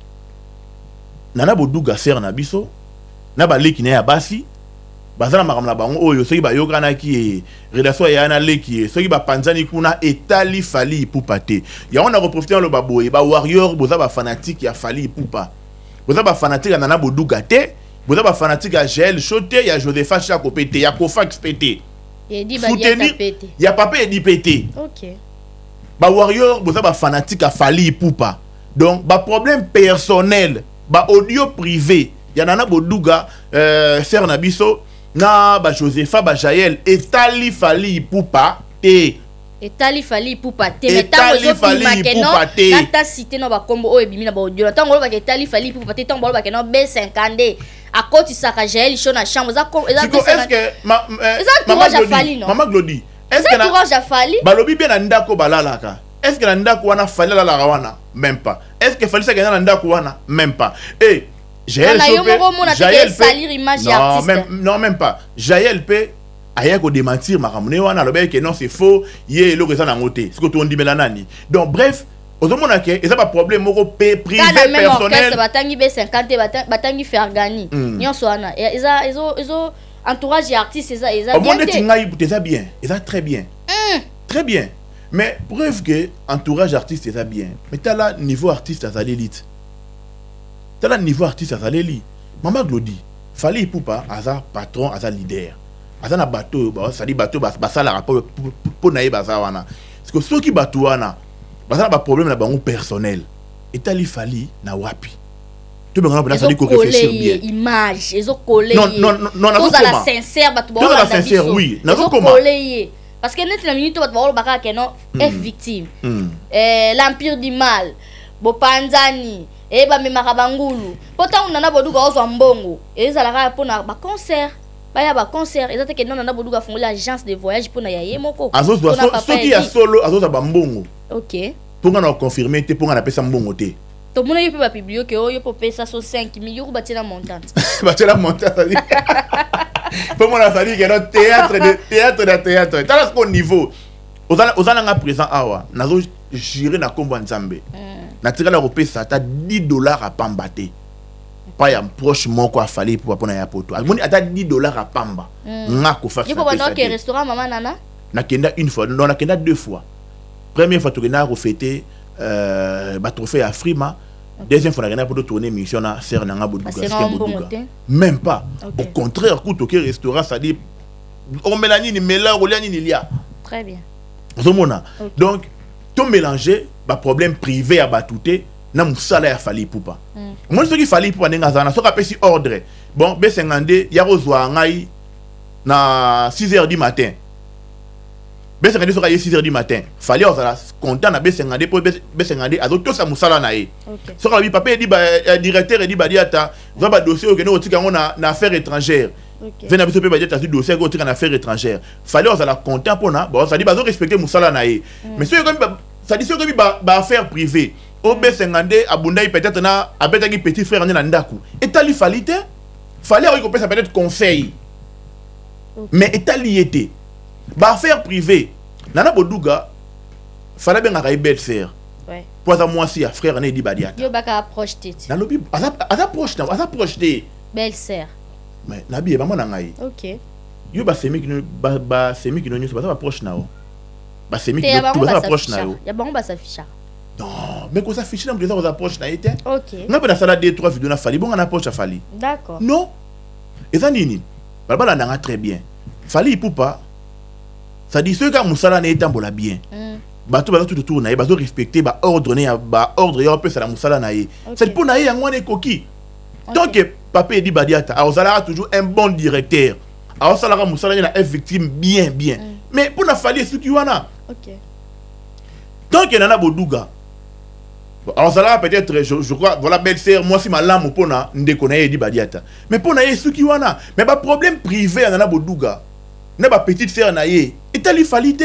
Nana Boduga ser na biso, na ba leki na ya basi. Bazana makamla bango oyo soki ba yokana ki relation ya na leki soki ba panzani kuna etali Fali Poupa te. Ya on a reprofité le baboye ba warrior boza ba fanatique ya Fali Poupa. Boza ba fanatique ya Nana Boduga te, boza ba fanatique ya Jaël Choté ya Josepha Chako pété ya Kofax pété. Et dit ba ya pété. Ya papa et dit pété. OK. Ba warrior boza ba fanatique ya Fali Poupa. Donc ba problème personnel, ba audio privé ya Nana Boduga ser na biso na ba Josepha ba Jaël etali Fali Poupa te. Etali Fali Poupa te. Mais tango Fali Poupa te. Nata cité no ba kombo o ebimi na ba audio. Tango ba etali Fali Poupa te tango ba keno B50 a koti saka Jaël cho na chambre za ko eza est-ce que maman Glody est-ce que na Fali balobi bien na ndako balalaka. Est-ce que na ndako wana Fali la wana même pas. Est-ce que Fali sa na ndako wana même pas. Et Jaël non, même pas. Jaël P. Aya ko démentir makamune wana lobe que non c'est faux, yé lo que ça na ngoté. Ce que tout on dit melanani. Donc bref, ozomona ke eza ba problème moko privé personnel. Batangi B50 batangi Fergani. Nyonso wana. Ezo entourage artiste eza bien. Au monde tingai eza bien, eza très bien. Très bien. Mais preuve que entourage artiste eza bien. Mais t'as là niveau artiste à l'élite. Dans le niveau artiste, ça allait Maman Glody, Fali Poupa, Aza patron, Aza leader. Aza na bateau, ça dit bateau, ça la rapport pour naïe bazawana. Parce que ceux qui batouana, ça na problème là personnel. Et tali Fali na wapi. Tu me rends ça dit qu'on réfléchir bien. Image, ils ont collé. Non, tout à la sincère, tout à la sincère, oui. Ils ont collé. Parce que net la minute tu vas voir le baka que non est victime. L'empire du mal, Bopanzani. Eba me makabangulu pota Nana Boduga ozwa mbongo ezalaka pona ba concert baya ba concert ezate ke Nana Boduga fongola agence de voyage pona ya yemoko azozwa soki ya solo azozwa ba mbongo. OK Ponga na confirmer te ponga na pesa mbongo te Tout le monde peut pas publier que oh, il peut payer ça sur 5 millions ou bâtir la montante. Bâtir la montante, ça dit. Pour moi, ça dit que le théâtre. Dans ce niveau, aux gens présents, nous gérer na combo nzambe. Na tira la repé ça ta $10 à pambaté. Pas ya proche mon quoi fallait pour apona ya poto. Amoni ata $10 à pamba. Nga ko fa ça. Il faut voir que restaurant maman nana. Na kenda une fois, non na kenda deux fois. Première fois tu na refêter ba trophée à Frima. Deuxième fois na pour tourner mission na ser na Boduga. Même pas. Au contraire, coup toquer restaurant ça dit on mélanie ni méla oliani ni lia. Très bien. Zomona. Donc tout mélanger ba problème privé à batouté na musala ya fali poupa. Moi ce qui fali poupa nenga zana so kapesi ordre. Bon B50 ya rozwa ngai na 6h du matin. B50 so ka 6h du matin. Fali ozala content na B50 pour B50 azo to sa musala na ye. So ka bi papa dit ba directeur dit ba diata va ba dossier que no otika na affaires étrangères. Venez à ce peu de dossier en affaires étrangères. Fallait aux la content pour na. Bon, ça dit bazo respecter musala nae. Mais ceux comme ça dit ceux comme ba affaires privées. Au B50 abunda peut-être na abeta ki petit frère na ndaku. Et tali fallait récompenser peut-être conseil. Mais etali était. Ba affaires privées. Nana Boduga fallait bien nga belle sœur. Ouais. Pour ça moi si frère na di badia. Yo baka approche tete. Na lobi approche de belle sœur. Mais nabi ba mona ngai. OK. Yo ba semi ki no nyuso ba approche na o. Ba semi ki no ba approche na o. Ya ba s'affiche. Non, mais ko s'affiche na mdeza ba approche na été. OK. Na ba sala 2-3 vidéos na fali bon na approche fali. D'accord. Non. Et ça nini. Ba la nanga très bien. Fali poupa. Ça dit ceux qui musala na etambola bien. Bato ba tout autour na ba zo respecter ba ordre ya peu ça la musala na ye. C'est pour na ye ngwa ne koki. Tant que papa dit badiata, alors ça aura toujours un bon directeur. Alors ça aura moussala une victime bien. Mais pour na falli ce qui wana. OK. Tant que nana Boduga. Alors ça là peut-être je crois voilà belle sœur moi si ma lame pour na ndekona dit badiata. Mais pour na ce qui wana, mais pas problème privé nana Boduga. Na ba petite sœur na ye. Etali falite.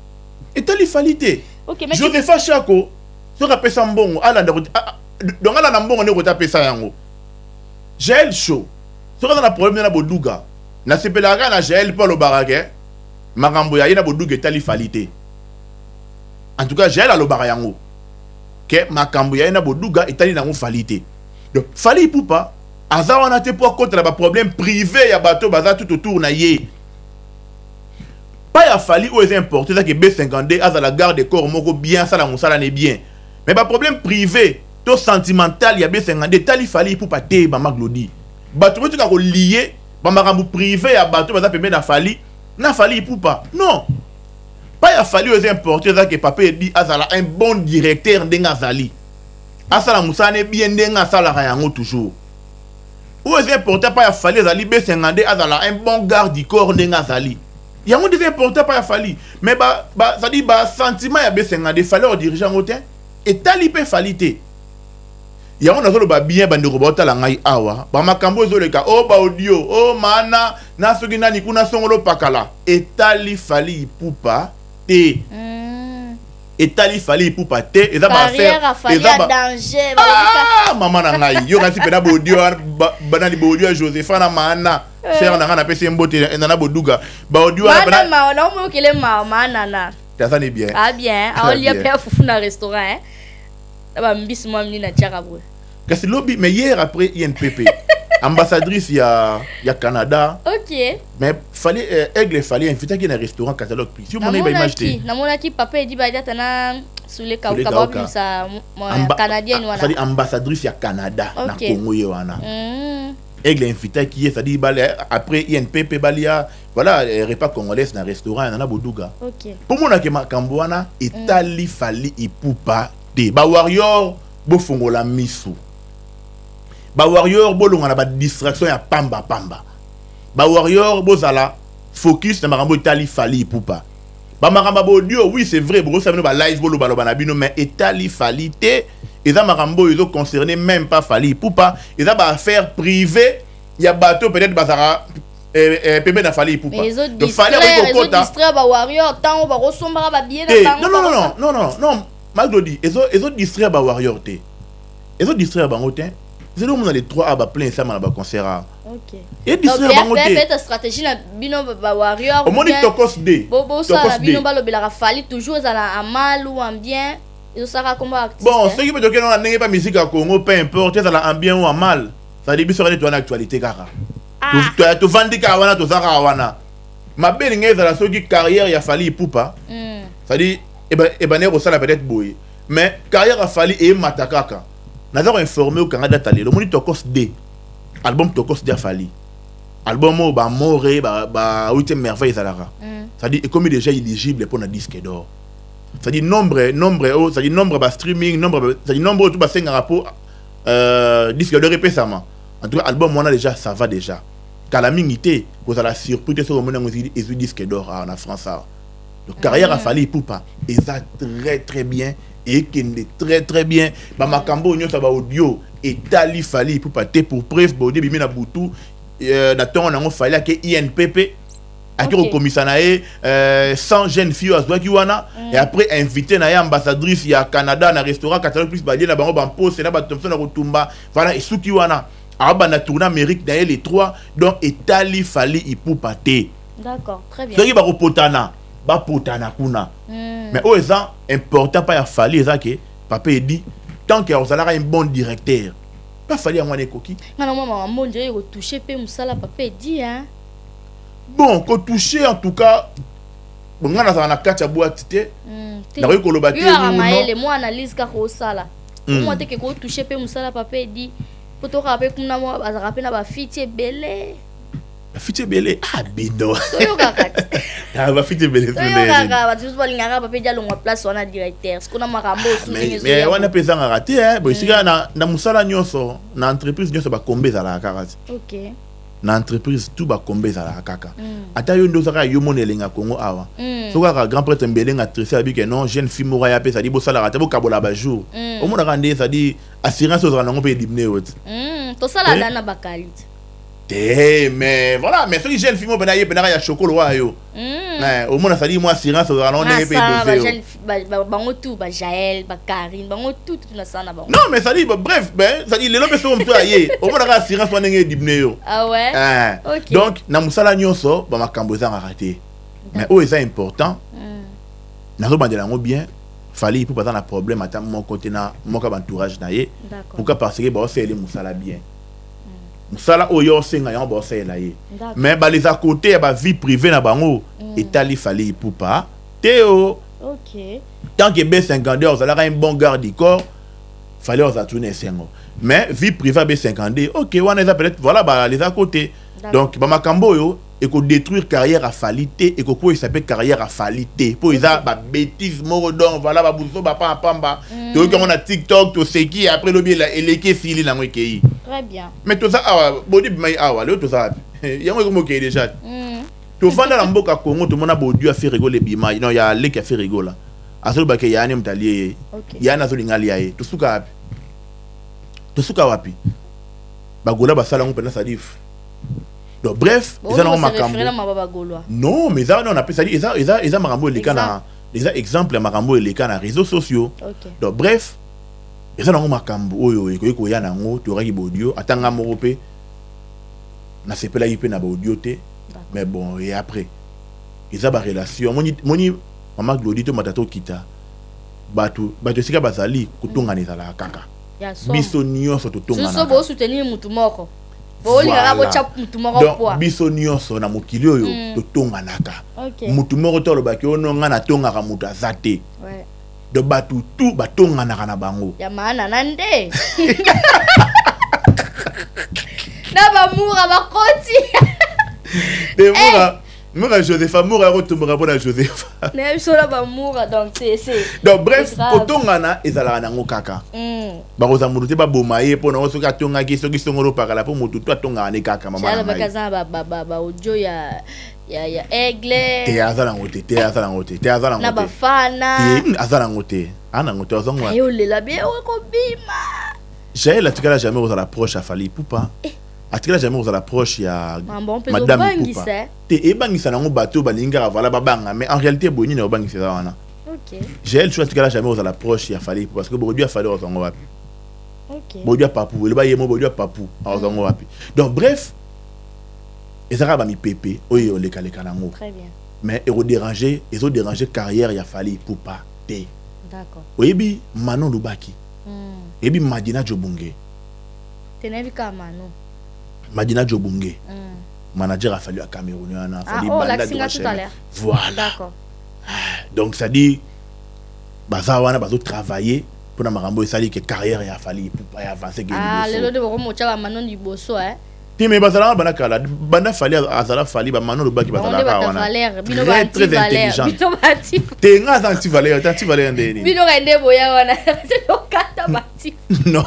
OK, mais je te fâche ako. Ce rappelle ça mbongo ala donc ala na mbongo ne ko taper ça yango. Gel chaud. Ce qu'on a un problème na Boduga. Na sepelaka na gel pour le barake. Makambo ya na Boduga etali falite. En tout cas, gel a le barayango. Que makambo ya na Boduga etali na falite. Donc fali poupa azawana te pour contre la problème privé ya bateau baza tout autour na ye. Pas ya fali ou est importé ça que B50 à la garde des corps moko bien ça la musala ne bien. Mais pas problème privé. To sentimental ya B50 tali fali pour pas te ba maglodi bato tu ka ko lié ba makambu privé ya bato ba za pembe na fali pour pas non pas ya fali aux importer ça que papa dit azala un bon directeur ndenga zali asala musane bien ndenga sala yango toujours ou aux importer pas ya fali zali B50 azala un bon garde du corps ndenga zali yango des importer pas ya fali mais ça dit ba sentiment ya B50 fallait au dirigeant autant et tali pe falite. Ya on a zolo ba bien bande robota la ngai awa ba makambo ezoleka o ba audio o mana na soki nani kuna songolo pakala etali fali poupa te etali fali poupa te eza ba faire eza ba danger mama na ngai yo kasi pena ba audio banani ba audio Josepha na mana faire na ngana pese mbote na Boduga ba audio na bana ma na mo kele ma na ça n'est bien bien a oli ya fufu na restaurant hein. Ba mbisi moi mnina tiaka bro. Kasi lobby mais hier après INPP ambassadrice ya Canada. OK. Mais fallait aigle fallait inviter qui dans restaurant catalogue prix. Si vous m'avez image té. Na mona ki papa dit ba data na sule ka ka ça canadienne wana. Ça dit ambassadrice ya Canada na Congo wana. Aigle invité qui est ça dit après INPP balia voilà repas congolais dans restaurant na Boduga. OK. Pour mona ke makambo wana etali fali ipupa de ba warrior bo fongola misu. Ba warrior bo longa na ba distraction ya pamba. Ba warrior bo zala focus na makambo etali fali ipupa. Ba makambo bo dio oui c'est vrai bo ça ba live bo lo ba na bino mais etali fali te eza makambo ils ont concerné même pas fali ipupa eza ba affaire privée ya bateau peut-être bazara pembe na fali ipupa. Donc fallait distraire ba warrior tant ba resomba ba bien na non Maglodi, ils ont distraire ba warrior te. ils ont distraire bangotin. C'est là où on a les 3 à plein ça dans le concert. OK. Et distraire bangotin. Peut-être stratégie na bino ba warrior. Au moins tokos D. Bobo ça na bino ba lobela fali toujours ça en mal ou en bien. Ils ça comme artiste. Bon, ceux qui peut dire qu'on n'a pas musique à Congo, peu importe, ça en bien ou en mal. Ça début sur les actualité kara. Tu vends kawana to zara kawana. Ma belle ngeza la soki carrière ya fali poupa. Ça dit et ben ne ça peut-être boy. Mais carrière a fali et matakaka. Nous avons informé au Canada Tali. Le monde Tokos D. Album Tokos D a fali. Album où ba moré ba 8e merveille zalara. Ça dit comme déjà éligible pour un disque d'or. Ça dit nombre ça dit nombre ba streaming, ça dit nombre tout ba 5 rapport disque d'or récemment. En tout cas album on a déjà ça va déjà. Calamité vous a la surprise sur le monde et disque d'or en France. Donc carrière a fali pour pas et ça très bien. Et qui est très bien. Ma cambo nyo ça va audio et tali fali pour pater pour preuve bodi bimi na butu d'attendre on a fali que INPP à qui au commissariat 100 jeunes filles à Zouaki wana et après invité na ambassadrice ya Canada na restaurant catalogue plus badi na bango ban poste na ba Thompson na Rotumba voilà et souki wana aba na tourner Amérique d'ailleurs les 3 donc et tali fali pour pater. D'accord, très bien. Ce qui va repotana ba potana kuna. Mais au exemple important pas fallu ça que papa dit tant que vous avez un bon directeur pas fallu à moi les coquilles. Non maman mon Dieu il toucher pe musala papa dit hein. Bon ko toucher en tout cas bon ngana ça na kacha boîte té. Na ko lo baté non. Moi analyse ka ko sala. Moi te que ko toucher pe musala papa dit pour te rappeler comme na moi rappeler na ba fiti belé. Fiti belé ah bido. Toyo kakati. Ah ba fiti belé. Toyo kakati ba tu vois lingara papa dia longa place on a directeur. Ce qu'on a makambo sous les mais on a pesant à rater hein. Bon ici na musala nyonso na entreprise nyonso ba kombe za la kakati. OK. Na entreprise tout ba kombe za la kaka. Ata yo ndo saka yo monelinga Congo awa. So ka grand prêtre mbelenga tressé abi que non jeune fille mora ya pe ça dit bo sala rata bo kabola ba jour. Au monde rande ça dit assurance aux rango pe dibné autre. To sala dana bakalite. Mais voilà, mais ceux qui jeune fille ben ya chocolat yo. Au monde ça dit moi assurance aux rango ne pe doser. Bango tout ba Jaël, ba Karine, bango tout na sana bango. Non mais ça dit bref, ben ça dit les lobes sont peu aillé. Au monde assurance on nge dibné yo. Ah ouais. OK. Donc na musala nyonso ba makambo za raté. Mais où est important? Na zo bandela ngo bien. Fallait pour pas un problème à mon côté na mon entourage na ye. Pourquoi parce que ba faire les musala bien. Musala oyo senga ya ba faire la ye. Mais ba les à côté ba vie privée na bango et tali fallait pour pas. Théo. OK. Tant que B50 on a un bon garde du corps, fallait on a tourner 5 ans. Mais vie privée B50, OK, on a peut-être voilà ba les à côté. Donc ba makambo yo et qu'on détruire carrière à falité et qu'on s'appelle carrière à falité pour ils a ba bêtise morodon voilà ba bouso ba pamba donc on a TikTok to c'est qui après le bien et les qui fili na ngeki très bien mais tout ça body mai awa le tout ça il y a moi qui déjà to vendre la mboka Congo tout monde a bodu a fait rigoler bima non il y a les qui a fait rigoler azolo ba ke ya ne mtalier ya na zo lingali yae to suka wapi ba gola ba sala ngopena sadif. Donc bref, ils ont makambo. Non, mais ça on appelle ça ils ont makambo les kana les exemples à makambo les kana réseaux sociaux. Donc bref, ils ont makambo oyo eko ya nango to raki bodio atanga morope. Na sepela yipe na bodio te. Mais bon et après ils ont ba relation moni maman Glody to matato kita. Batu sika bazali kutonga nezala kaka. Biso nyonso to tonga. So bo soutenir mutu moko. Voilà. Donc biso nyonso na mokili oyo to tonga naka. Mutu moko to lobaki ono nga na tonga ka mutu azate. Ouais. De batu tout ba tonga naka na bango. Ya maana nande. Na ba mura ba koti. De mura Joseph mura rotumbra bona Joseph. Na biso la ba mura donc c'est. Donc bref, ko tonga na ezala na ngokaka. Baroza muruté ba bomaye pona osoka tonga ki soki songolo pakala po mutu to tonga ne kaka mama. Chala bakaza ba audio ya aigle. Te azala ngote. Na ba fana. Azala ngote. Ana ngote ozongwa. Yo lela bien ko bima. Jaël atikala jamais aux approches à Fali Poupa. Atikala jamais aux approches ya Madame Poupa. Te ebangisa na ngo bateau balinga voilà babanga mais en réalité boni na obangisa wana. OK. Jaël tu atikala jamais aux approches ya Fali parce que aujourd'hui a fallu aux wapi. Ok. Bodia papou, le baye mo bodia papou. Donc bref, ezara ba mi pépé, oyo le kaleka nango. Très bien. Mais ils ont dérangé carrière il a fallu pour pas té. D'accord. Oyebi Manon Lubaki. Oyebi Madina Jobunge. Tenevi ka Manon. Madina Jobunge. Manager a fallu à Cameroun, a fallu la singa tout à l'heure. Voilà. D'accord. Donc ça dit bazawana bazo travailler pour na marambo esali que carrière il a fallu pour pas avancer que le lot de Romo Tchaba Manon du Bosso hein. Mais bazala bana kala bana fali azala fali ba Manon Lubaki bazala ka wana. Très intelligent. T'es un anti-valeur ndeni. Bino rende boya wana. C'est le kata bati. Non.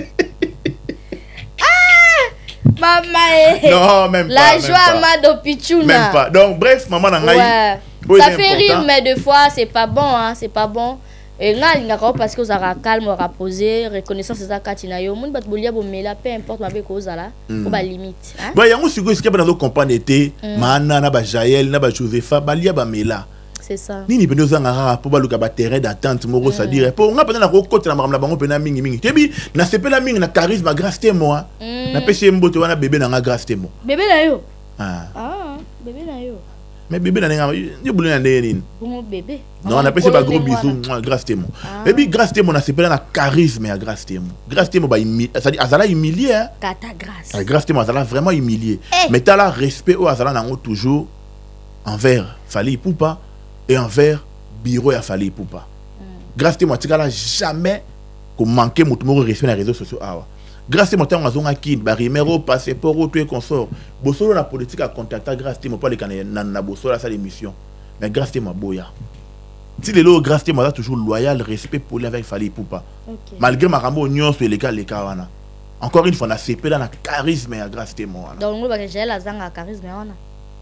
Maman, non, même pas. La joie Amado Pichuna. Même pas. Donc, bref, maman n'a ouais. Ça fait rire, mais des fois, c'est pas bon. Hein, c'est pas bon. Et là, il y a parce que vous avez calme, reposé, reconnaissance de ça, Katina. Yo, moun bat bolia bo mela, peu importe ma be cause là, ou ba limite. Bah, y'a un sujet qui est dans le comprendre été, mana na ba Jaël, na ba Josepha, ba lia ba mela. C'est ça. Nini pendo zangara pour ba luka ba terrain d'attente moro ça dire. Pour nga pena na ko côté na maram na bango pena mingi mingi. Tebi na sepe la mingi na charisme grâce moi. Na pesi mboto wana bébé na nga grâce mo. Bébé na yo. Ah. Ah, bébé na yo. Mais bébé na nga yo boulé na ndeni. Bon bébé. Non, on a pesi ba gros bisous grâce mo. Et puis grâce mo na sepe na charisme ya grâce mo. Grâce mo ba ça dit azala humilié hein. Kata grâce. Grâce mo azala vraiment humilié. Mais t'as la respect au azala nango toujours envers Fally Ipupa et envers bureau a fallu pour pas. Grâce à moi, tu n'as jamais manqué mon respect dans les réseaux sociaux. Grâce à moi, tu as un qui barimero passeport ou tout et consort. Bossolo la politique a contacté grâce à moi pas les canadiens na bossolo sa émission. Mais grâce à moi boya. Si les lots grâce à moi toujours loyal respect pour avec Fally Ipupa. Malgré ma rambo union sur les cas wana. Encore une fois na CP là na charisme et grâce à moi. Donc on va que j'ai la zanga charisme wana.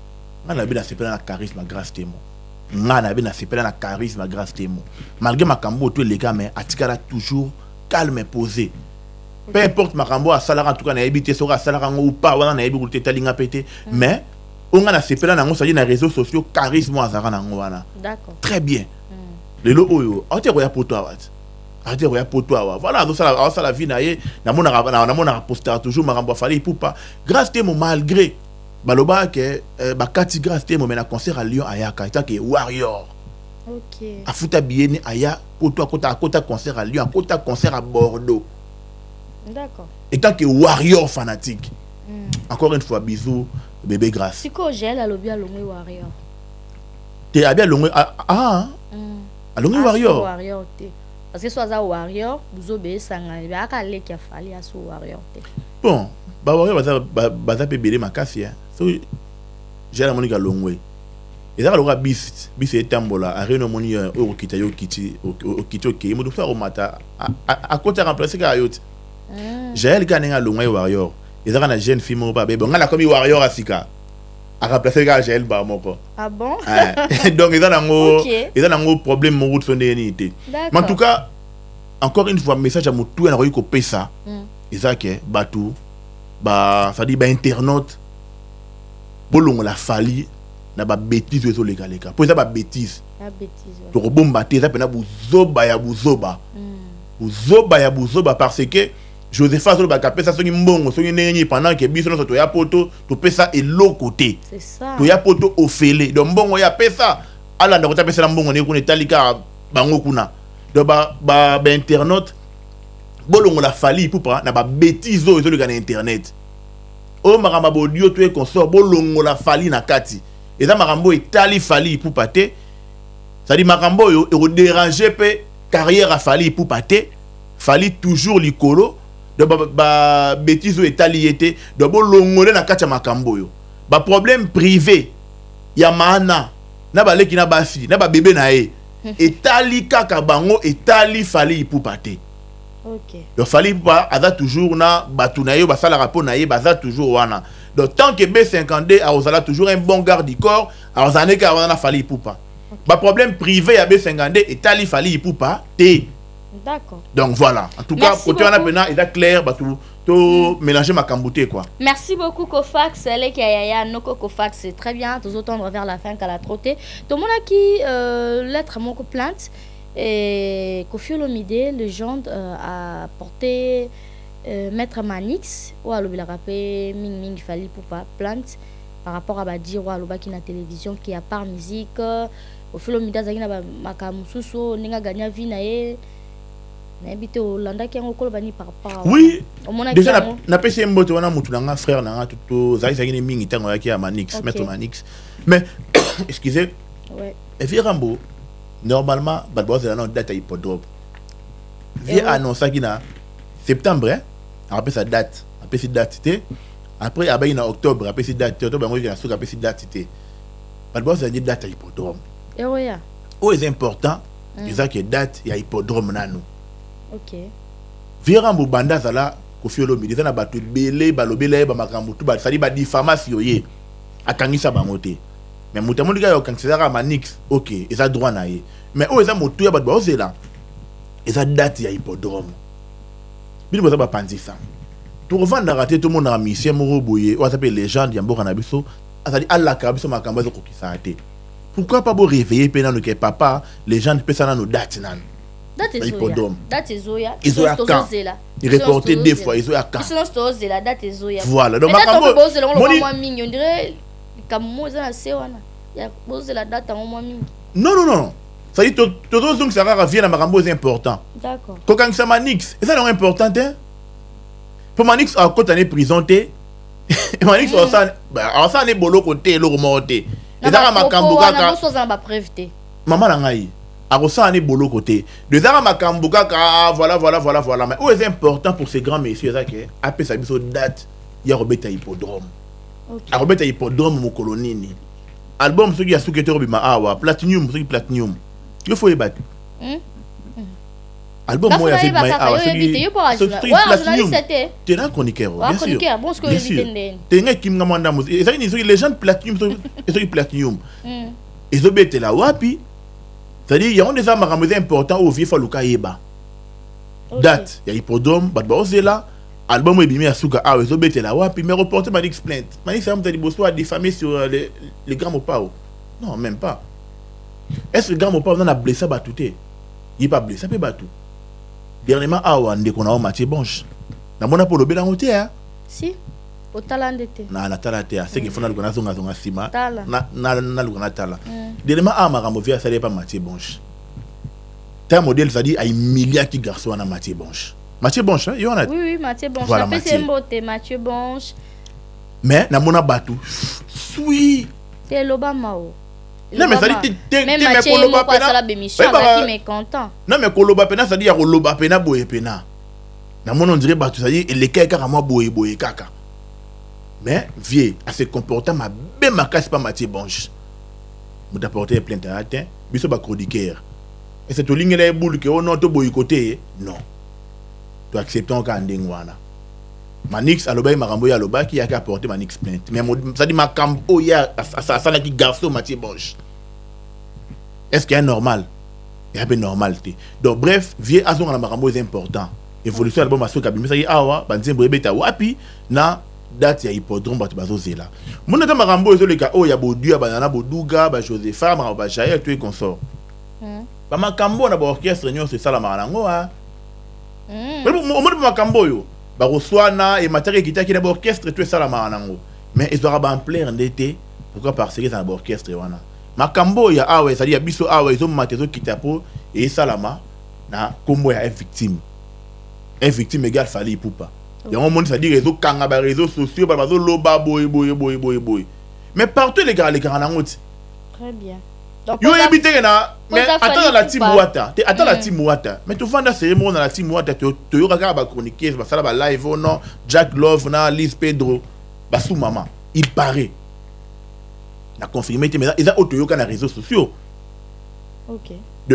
On a bien CP là na charisme grâce à moi. Ngana bina sepela na charisme grâce témo malgré makambo tous les gars mais atikala toujours calme et posé peu importe makambo a salara en tout cas na habité sera salara ou pas wana na habité talinga pété mais on a sepela na ngosali na réseaux sociaux charisme azara na ngwana. D'accord, très bien. Le lo oyo ate ko ya poto awat ate ko ya poto awa voilà donc ça la vie na ye na mona poster toujours makambo Fally Ipupa grâce témo malgré baloba ke bakati grâce te momena concert à Lyon ayaka eta ke warrior. OK. Afuta bieni aya poto akota concert à Lyon, akota concert à Bordeaux. D'accord. Eta ke warrior fanatique. Encore une fois bisous bébé grâce. Siko gel a lobby alongwe warrior. Te abia longwe alongwe warrior. Warrior te. Parce que soit za warrior, vous obéissez sanga ba ka leki afali aso warrior te. Bon, ba warrior baza pe bele makasi hein. So j'ai la monique à Longwe. Et ça, le bis est tambola. A réunion moni au kita yo kiti au kito ke. Mo dofa au mata à côté remplacer ka yot. J'ai le gars à Longwe warrior. Et ça na jeune fille mo ba be. On a comme warrior asika. A remplacer ka j'ai ba moko. Ah bon? Donc ils ont un problème mo route sonde ni té. Mais en tout cas encore une fois message à mo tout na ko pesa. Ils que batou ba ça dit ba internaute bolongo la Fally na ba bêtise zo leka pour ça ba bêtise to bomba te ça pena buzoba ya buzoba parce que Josepha zo ba kapesa so mbongo so nyenyi pendant que biso no to ya poto to pesa et l'autre côté c'est ça to ya poto ofele donc mbongo ya pesa ala ndako ta pesa mbongo ne kuna talika bango kuna do ba internaute bolongo la Fally Ipupa na ba bêtise zo leka na internet. O makambo bodio to e consort bolongo la Fally na kati eza makambo etali Fally Ipupa te ça dit makambo yo e déranger pe carrière a Fally Ipupa te Fally toujours likolo de ba bêtise etali yete de bolongo na kati makambo yo ba problème privé ya mana na ba leki na basi na ba bébé na e etali kaka bango etali Fally Ipupa te. OK. Donc Fally Ipupa aza toujours na batunayo basala rapport na ye baza toujours wana. Donc tant que B52 a osala toujours un bon garde du corps, a osane ka wana Fally Ipupa. Ba problème privé ya B52 etali Fally Ipupa te. D'accord. Donc voilà. En tout cas, côté wana pena il est clair batou to mélanger ma cambouté quoi. Merci beaucoup Kofax, les Kayaya Noko Kofax, c'est très bien, tous autant vers la fin qu'à la trotter. Tout le monde a qui lettre mon plainte. Et Koffi Olomide, légende, a porté Maître Manix ou à l'objet rappé Ming Fali pour pas plante par rapport à dire ou à l'objet qui na télévision qui a part musique au fil au mida zaki na makamususu ninga gagna vie na ye na habité au landa qui en kolobani par rapport oui déjà na pesi mbote wana mutu nanga frère nanga tout zaki ni mingi tango yaki à Manix Maître Manix mais excusez ouais et Virambo normalement badboise la non date hippodrome vie annonce qui na septembre après sa date après cette date c'était après il en octobre après cette date octobre on vient sur après cette date c'était badboise la date hippodrome et ouais oh c'est important c'est que date ya hippodrome nanu ok Virambo banda zala kofiolo mi deza na bato belé balobela ba makambo tout ba sali ba diffamation ye akangisa ba moté mais motamondi ga yo kangsera Manix ok eza droit na ye mais o eza moto ya bato ba ozela eza date ya hippodrome bino boza ba pandisa pour vendre rater tout le monde na mission moko boye o s'appelle légende ya mboka na biso azali alaka biso makambo zo kokisa ate pourquoi pas bo réveiller pena no ke papa légende pesa na no date nan date hippodrome date zoya izoya quand il reportait deux fois izoya quand ils sont la date zoya voilà donc makambo moi mingi on dirait comme moi za se wana ya boze la date en moi mingi non ça dit tout donc ça va vient na makambo c'est important d'accord quand ça Manix et ça c'est important hein pour Manix à côté année prison té Manix ça ne bolo côté le remonter et ça makambo kaka so za ba prévité maman na ngai arosa année bolo côté de ça makambo kaka voilà mais où est important pour ces grands messieurs ça que après ça biso date ya robeta hippodrome a robeta hippodrome mo kolonini album ce qui a souketo bima awa platinum ce qui platinum il faut y battre album moi avec my awa ce qui platinum tu es un chroniqueur bien sûr bon ce que je tu es un kim ngamanda et ça les gens platinum ce qui platinum ils obétent la wapi c'est-à-dire il y a des makambo important au vieux faluka yeba date ya hippodrome batba ozela album ebimi asuka awe zobete la wapi mais reporter Manix plainte Manix ça me dit bosso a diffamé sur les grands mopao non même pas est-ce que le grand mopao on a blessé batouté il pas blessé peut batou dernièrement awa ndeko na Mathieu Bonche na mona polo bela ngote hein si au talent d'été na talate c'est que fona lukana zonga sima na lukana tala dernièrement a makambo via ça pas Mathieu Bonche un modèle ça dit à milliard qui garçon na Mathieu Bonche Mathieu Bonche, hein? Oui, Mathieu Bonche. Voilà, Mathieu Bonche. Mais, na mona batu. Sui. T'es l'Obamao. Non, mais ça dit, t'es Mathieu Bonche, ça la bémission, qui m'est content. Non, mais Koloba Pena, ça dit, y'a Koloba Pena, boye Pena. Na mona, on dirait batu, ça dit, et les kaka, moi, boye kaka. Mais, vieux, à se comporter, ma ben ma casse pas Mathieu Bonche. M'a apporté plainte à atteint, biso ba chroniqueur. Et c'est tout ligne les boules que on a boycotté, non. Tu acceptes encore un dingwana. Manix aloba makambo ya aloba qui a apporté Manix plainte. Mais ça dit makambo ya ça na qui garçon Mathieu Bonche. Est-ce qu'il y a normal? Il y a pas normalité. Donc bref, vieux azon na makambo est important. Évolution album aso kabimi ça y awa banzembo ebeta wapi na date ya hippodrome batu bazozela. Mona ta makambo ezo leka o ya bodu ya banana boduga ba Josepha ba Jael tu et consort. Ba makambo na ba orchestre nyo c'est ça la marango ha. Au moins makambo yo ba reçoana et matériel qui na orchestre tu es ça la marango mais ils aura en plein d'été pourquoi parce que ça orchestre wana makambo ya awe ça dit biso awe ils ont matezo kitapo et salama na kombo ya victime égale Fally Ipupa il y a un monde ça dit réseau kanga ba réseaux sociaux ba bazo loba boy mais partout les gars nango très bien. Yo éviter na mais attends la team Wata attends la team Wata mais tu vends la cérémonie dans la team Wata tu regardes ba chroniquer ba sala ba live non Jack Love na Liz Pedro ba sous maman il paraît na confirmé mais ils a autoyoka na réseaux sociaux OK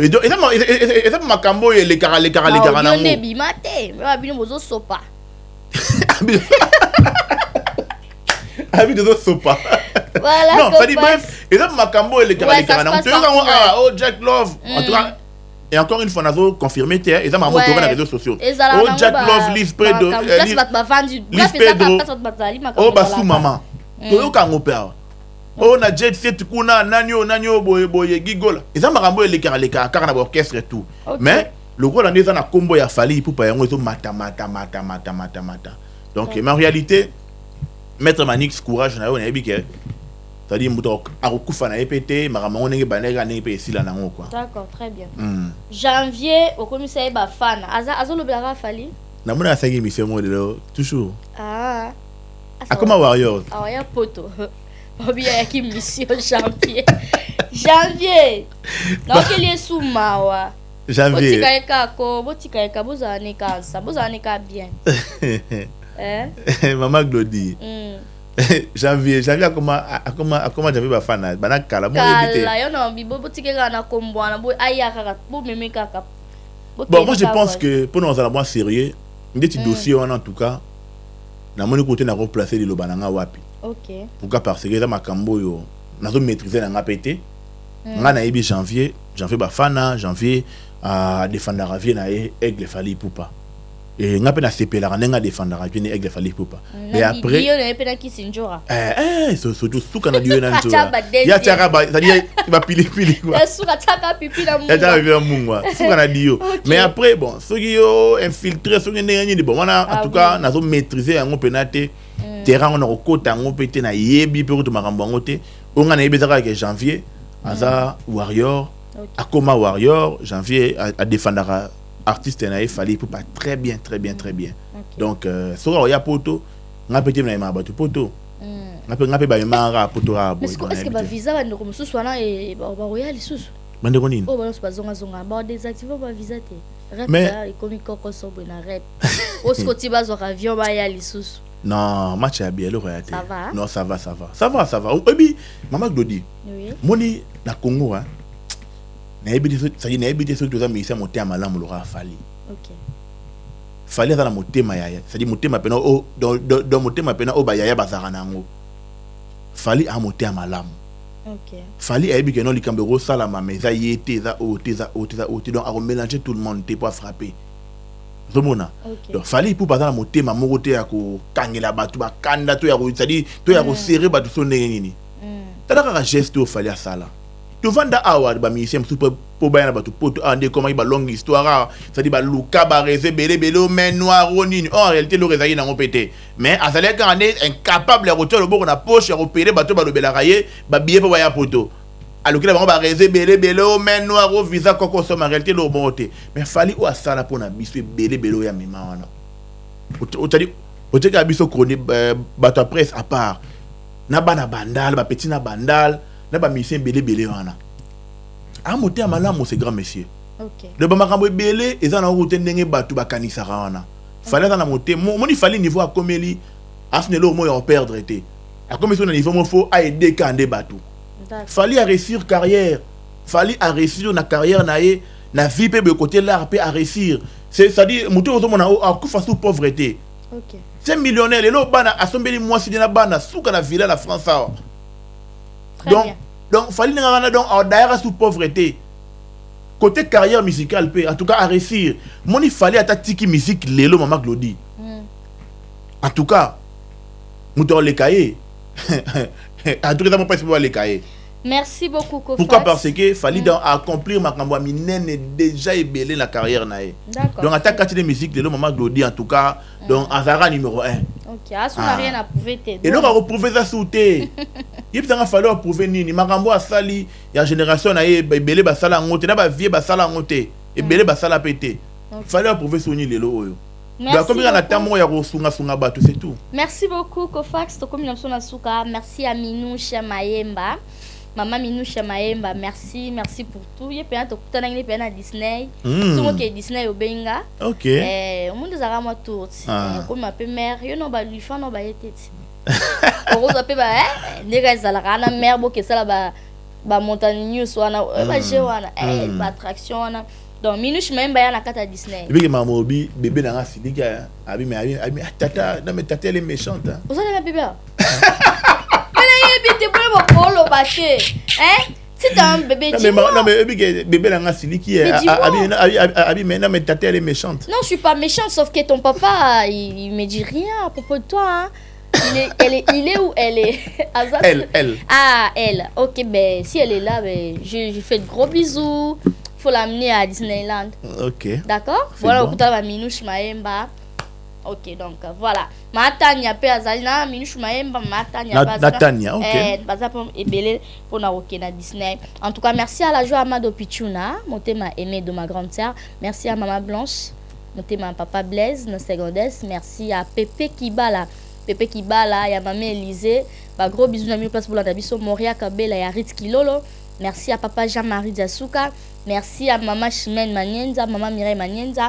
et ça makambo les cara on est bimate mais bino bozo sopa abi de sopa. Voilà. Non, ça dit bref, et ça makambo et les caractères. Oh Jack Love. En tout cas, et encore une fois, on a confirmé et ça m'a montré dans les réseaux sociaux. Oh Jack Love, Liz Pedro, Liz Pedro. Oh Bassou maman. Toyo kango père. Oh na jet set kuna nanyo boye gigola. Et ça makambo et les caractères na orchestre et tout. Mais le rôle en est dans combo ya fali pour pas yango mata. Donc mais en réalité maître Manix courage na yo na ebike. C'est-à-dire muto akufa na EPT makambo ngenge banega na EPT sila nango quoi. D'accord, très bien. Janvier au commissaire ba fan. Azo lobera fali. Na mona sangi mission mo de toujours. Ah. Akoma warrior. Ah ya poto. Obi ya ki mission janvier. Janvier. Donc il est sous mawa. Janvier. Botika eka bozani kansa, bozani ka bien. Maman Glody. Janvier comment janvier ba fana bana kala mo éviter. Kala yo no bibo botika na kombwana bo aya kaka bo meme kaka. Bon, moi je pense que pour nous allons sérieux, des petits dossiers en tout cas, na mon côté na replacer les lobananga wapi. OK. Pourquoi parce que ça makambo yo na zo maîtriser na ngapete. Nga na ebi janvier ba fana, janvier à défendre ravie na aigle fali poupa. Et nga pe na CP la nga défendre ravie na aigle fali poupa. Mais après Dio na pe na kisinjora. surtout suka na dio na ntora. Ya tchaka ba, c'est-à-dire il va pili quoi. Ya suka tchaka pipi na mungu. Ya tchaka pipi na mungu. Suka na dio. Mais après bon, ceux qui ont infiltré ceux qui n'ont bon voilà en tout cas na zo maîtriser un penate terrain on a okota ngo pété na yebi pe ko makambo ngote. On a yebi zaka que janvier aza warrior akoma warrior janvier à défendre artiste na fali pour pas très bien. Donc so ya poto nga pété na ma batu poto. Nga pe ba mara poto ra boy. Est-ce que ba visa ba ndoko mususu wana e ba royal isusu? Bande ko nini? Oh ba no pas zonga ba désactiver ba visa te. Rep là ikomi koko sobo na rep. Osko ti ba zo avion ba ya lisusu. Non, match à bien le royauté. Ça va? Non, ça va. Obi, maman Glody. Oui. Moni na Congo hein. Na ebité ça dit na ebité so toza misa monter malamu le fali. OK. Fali za na motema yaya. Ça dit motema pena o dans motema pena o ba yaya bazara nango. Fali a monter malamu. OK. Fali a ebité non likambero sala ma meza yete za o donc a mélanger tout le monde pour frapper. Zomona. Donc fallait pour passer la montée ma moroté ya ko kangela batu ba kanda to ya ko c'est-à-dire to ya ko serrer batu so nini. Tala ka geste au fallait sala. To vanda award ba musicien super po ba na batu poto ande comment il ba longue histoire c'est-à-dire ba luka ba réserve belé men noir nini. En réalité le résaï na ngopété. Mais azalé quand on est incapable de retourner le bord na poche ya repérer batu ba lo belaraye ba billet po ba ya poto. Alors que là, on va réserver belé, mais noir au visa, coco, somme, en réalité, le monté. Mais il fallait ou à ça, pour na bisou, belé, ya mima, au biso, chronique, bateau presse à part. Na bandal, petit na bandal, na ba mission belé, wana. A monté à malam, c'est grand monsieur. OK. Le bamakambo belé, et ça, on a route n'engé bateau, bakani sarana. Fallait dans la montée, mon fallait niveau à comélie, à ce niveau, moi, on perdre été. À comme ça, niveau, il faut aider quand des bateaux. Fallait réussir carrière, fallait réussir na carrière na vie pe côté l'art pe réussir. C'est à dire muto zo mona a kufa sous pauvreté. OK. C'est millionnaire les lo bana asombeli moi si na bana souka na villa la France. Donc fallait na donc d'ailleurs sous pauvreté. Côté carrière musicale pe en tout cas à réussir. Mon il fallait ata tiki musique lelo maman Glody. En tout cas muto les cahiers. En tout cas, mon pas les cahiers. Merci beaucoup, Kofax. Pourquoi? Parce que fallait accomplir ma campagne minène déjà ébélé la carrière nae. D'accord. Donc en tant que de musique, le maman Glody en tout cas, donc Azara numéro 1. OK, ça n'a rien à prouver. Et donc on reprouver ça sauter. Il a fallu prouver nini makambo asali ya génération nae ébélé ba sala ngote na ba vie ba sala ngote ébélé ba sala pété. Fallait prouver soni lelo oyo. Merci beaucoup, Kofax. Merci à Minouche Mayemba. Maman Minouche Mayemba, merci pour tout. Il y a un Disney. C'est Disney au Benga. OK. Au monde des Arabes, tout. Comme ma mère, il y a un lui fan au baïté. Pour vous appeler, les gars, la mère, que ça la montagne, soit la attraction. Donc Minouche même ba na kata Disney. Bébé maman obi bébé na silika abi tata na me tata elle est méchante. Vous allez ma bébé. Elle est bête pour le polo baché. Hein? C'est un bébé dis. Non mais bébé na siliki abi mais na me tata elle est méchante. Non, je suis pas méchante sauf que ton papa il me dit rien à propos de toi hein. il est où elle est? Elle. Ah, elle. Ok, ben, si elle est là, ben, je fais de gros bisous. Faut l'amener à Disneyland. Ok. D'accord? Voilà, au bout de la minouche maemba. Ok, donc voilà. Matania pe azalina minouche maemba matania Natania, ok. Baza pour ebele pour na ok na Disney. En tout cas, merci à la joie Amado Pichuna, mon thème aimé de ma grande sœur. Merci à Maman Blanche, mon thème Papa Blaise, nos secondes. Merci à Pepe Kibala. Pepe Kibala, ya Maman Élisée. Bah gros bisous na mi place pour la Dabiso Moria Kabela ya Ritz Kilolo. Merci à Papa Jean-Marie Diasuka. Merci à Maman Chimène Manienza, Maman Mireille Manienza.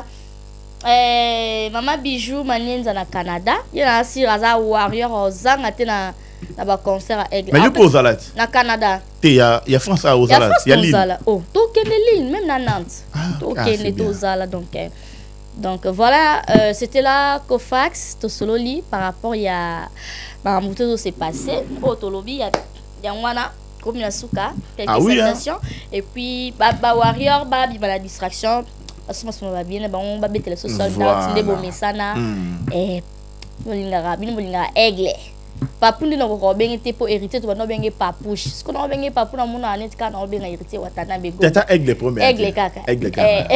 Maman Bijou Manienza na Canada. Il y a aussi Raza Warrior Ozanga na ba concert à Aigle. Mais je pose à la na Canada. Il y a France à Ozala. Il y a Lille. Oh, tout Lille, même na Nantes. Tout Ozala donc voilà, c'était là Kofax to sololi par rapport il y a bah moto s'est passé au Tolobi il y a wana comme la souka quelques salutations et puis Baba Warrior babi la distraction parce que moi va bien on va mettre les social dans beau mesana et bolingara aigle papundi na ko bengi te pour hériter to no bengi papouche ce qu'on a bengi papou na mona net ka na bengi hériter watana bego tata aigle premier aigle kaka aigle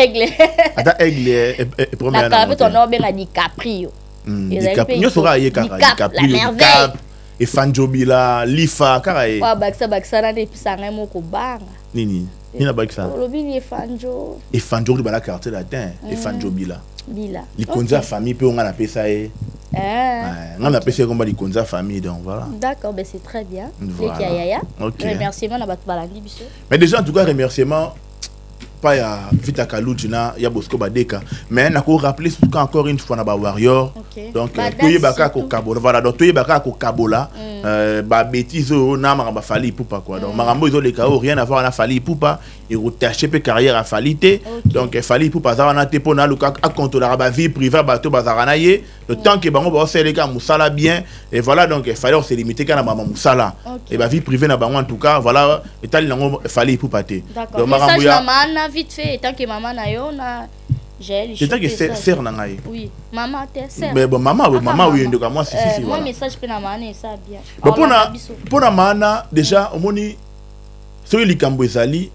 ata aigle premier na ka to no bengi DiCaprio DiCaprio sera yé kaka DiCaprio cap et Fanjobila lifa kaka e wa baksa na de pisanga moko banga nini na baksa lobi ni Fanjo et Fanjo de bala quartier latin et Fanjobila bila likonza famille pe on a pesa e on a pesa comme likonza famille donc voilà d'accord ben c'est très bien voilà. Okay. Remerciement na bat balandi biso mais déjà en tout cas remerciement pas ya Vita Kalujina ya Bosco Badeka mais na ko rappeler surtout encore une fois na ba Warrior donc toye baka ko kabola voilà donc toye baka ko kabola ba bêtise na maramba fali poupa quoi donc marambo izo le kao rien à voir na fali poupa et rotacher pe carrière à falité donc fali poupa za na te pona luka a contrôler ba vie privée ba to bazarana ye le temps que bango ba faire les gars musala bien et voilà donc il fallait se limiter kana maman musala et ba vie privée na bango en tout cas voilà etali nango fali poupa te donc marambo ya vite fait tant que maman na yo na j'ai c'est tant que sœur na ngai oui maman t'es sœur mais bon maman oui ndeka moi si moi message pe na maman ça bien bon pona mana déjà omoni soki likambo ezali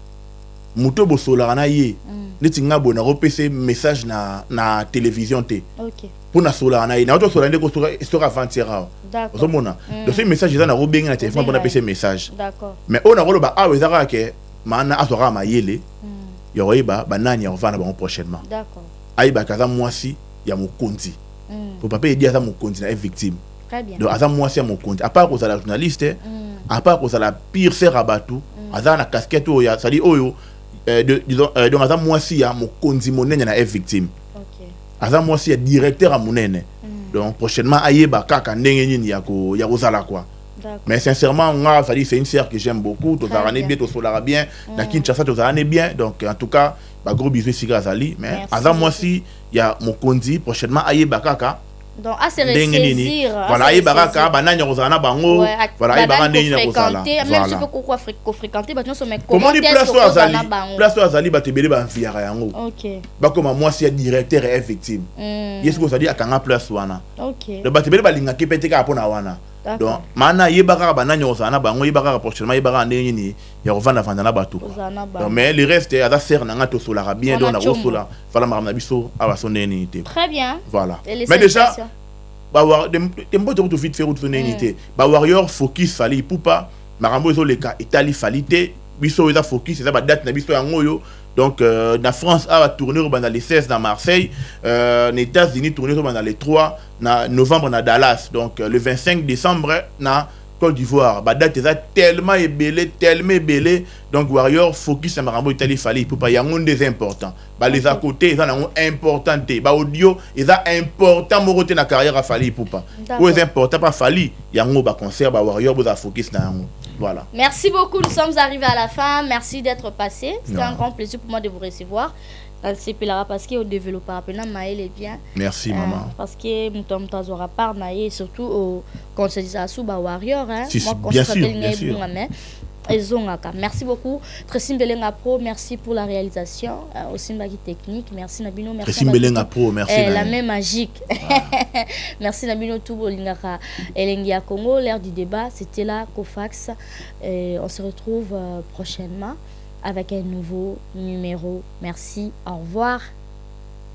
moto bosola na ye neti nga bona repese message na télévision te OK pona sola na ye na to sola ndeko soka avant-hier d'accord ozomona donc ce message ezana robenga na téléphone pona pese message d'accord mais ona koloba awa ezaka ke mana azoka mayele yoyeba banani ya ovana bango prochainement d'accord aiba kaza mwasi ya mokonzi pour papa aider aza mokonzi na victime très bien donc aza mwasi ya mokonzi à part kozala journaliste à part kozala pire sœur abatu aza na casquette oyo ça dit oyo donc aza mwasi ya mokonzi monene na victime OK aza mwasi ya directeur a monene donc prochainement aiba kaka ndenge nini ya kozala quoi. Mais sincèrement, c'est une sœur que j'aime beaucoup. Tous les bien, tous les bien. Dans Kinshasa, tous les bien. Donc, en tout cas, gros bisous ici à Zali. Mais à moi aussi, il y a mon condi prochainement Aye Bakaka. Donc, à se ressaisir. Voilà, Aye Bakaka, Banane Rosana Bango. Voilà, Aye Bakane Rosala. Même si peu qu'on fréquenter, maintenant, mais comment dire place à Zali? Place à Zali, bah te bébé banfiara yango. OK. Bah comme moi, si directeur et victime. Qu'est-ce que ça dit à Kanga place wana? OK. Le bah te bébé balinga qui pète ka pona wana. Donc mana yebaka banani ozana bango yebaka prochainement yebaka ndenge ni ya rovanda vandana bato donc mais le reste ada ser nanga to sola bien donc na sola fala marama biso aba sonene te très bien voilà mais déjà ba war tembo to vite faire tout sonene te ba warrior focus fali poupa marambo zo le ka Italie falite biso eza focus eza ba date na biso yango yo donc na France a tourner dans les 16 dans Marseille les États-Unis tourner dans les 3 na novembre na Dallas donc le 25 décembre na Côte d'Ivoire ba date eza tellement belé donc Warrior focus na marambo Italie fali pour pas yango des importants ba les à côté eza nango important te ba audio eza important morote na carrière a fali pour pas ou est important pas fali yango ba concert ba Warrior boza focus na yango. Voilà. Merci beaucoup, nous sommes arrivés à la fin. Merci d'être passé. C'était un grand plaisir pour moi de vous recevoir. Dans le CPLARA parce que au développeur appelé Maël est bien. Merci maman. Parce que Moutom Tazora part et surtout au conseil Souba Warrior. Si, bien sûr. ezongaka. Merci beaucoup Tracy Mbelenga Pro, merci pour la réalisation, aussi Mbaki technique, merci Nabino, merci Tracy Mbelenga Pro, merci la main magique. Merci Nabino tout bolingaka Elengia Congo, l'heure du débat, c'était là Kofax. On se retrouve prochainement avec un nouveau numéro. Merci, au revoir.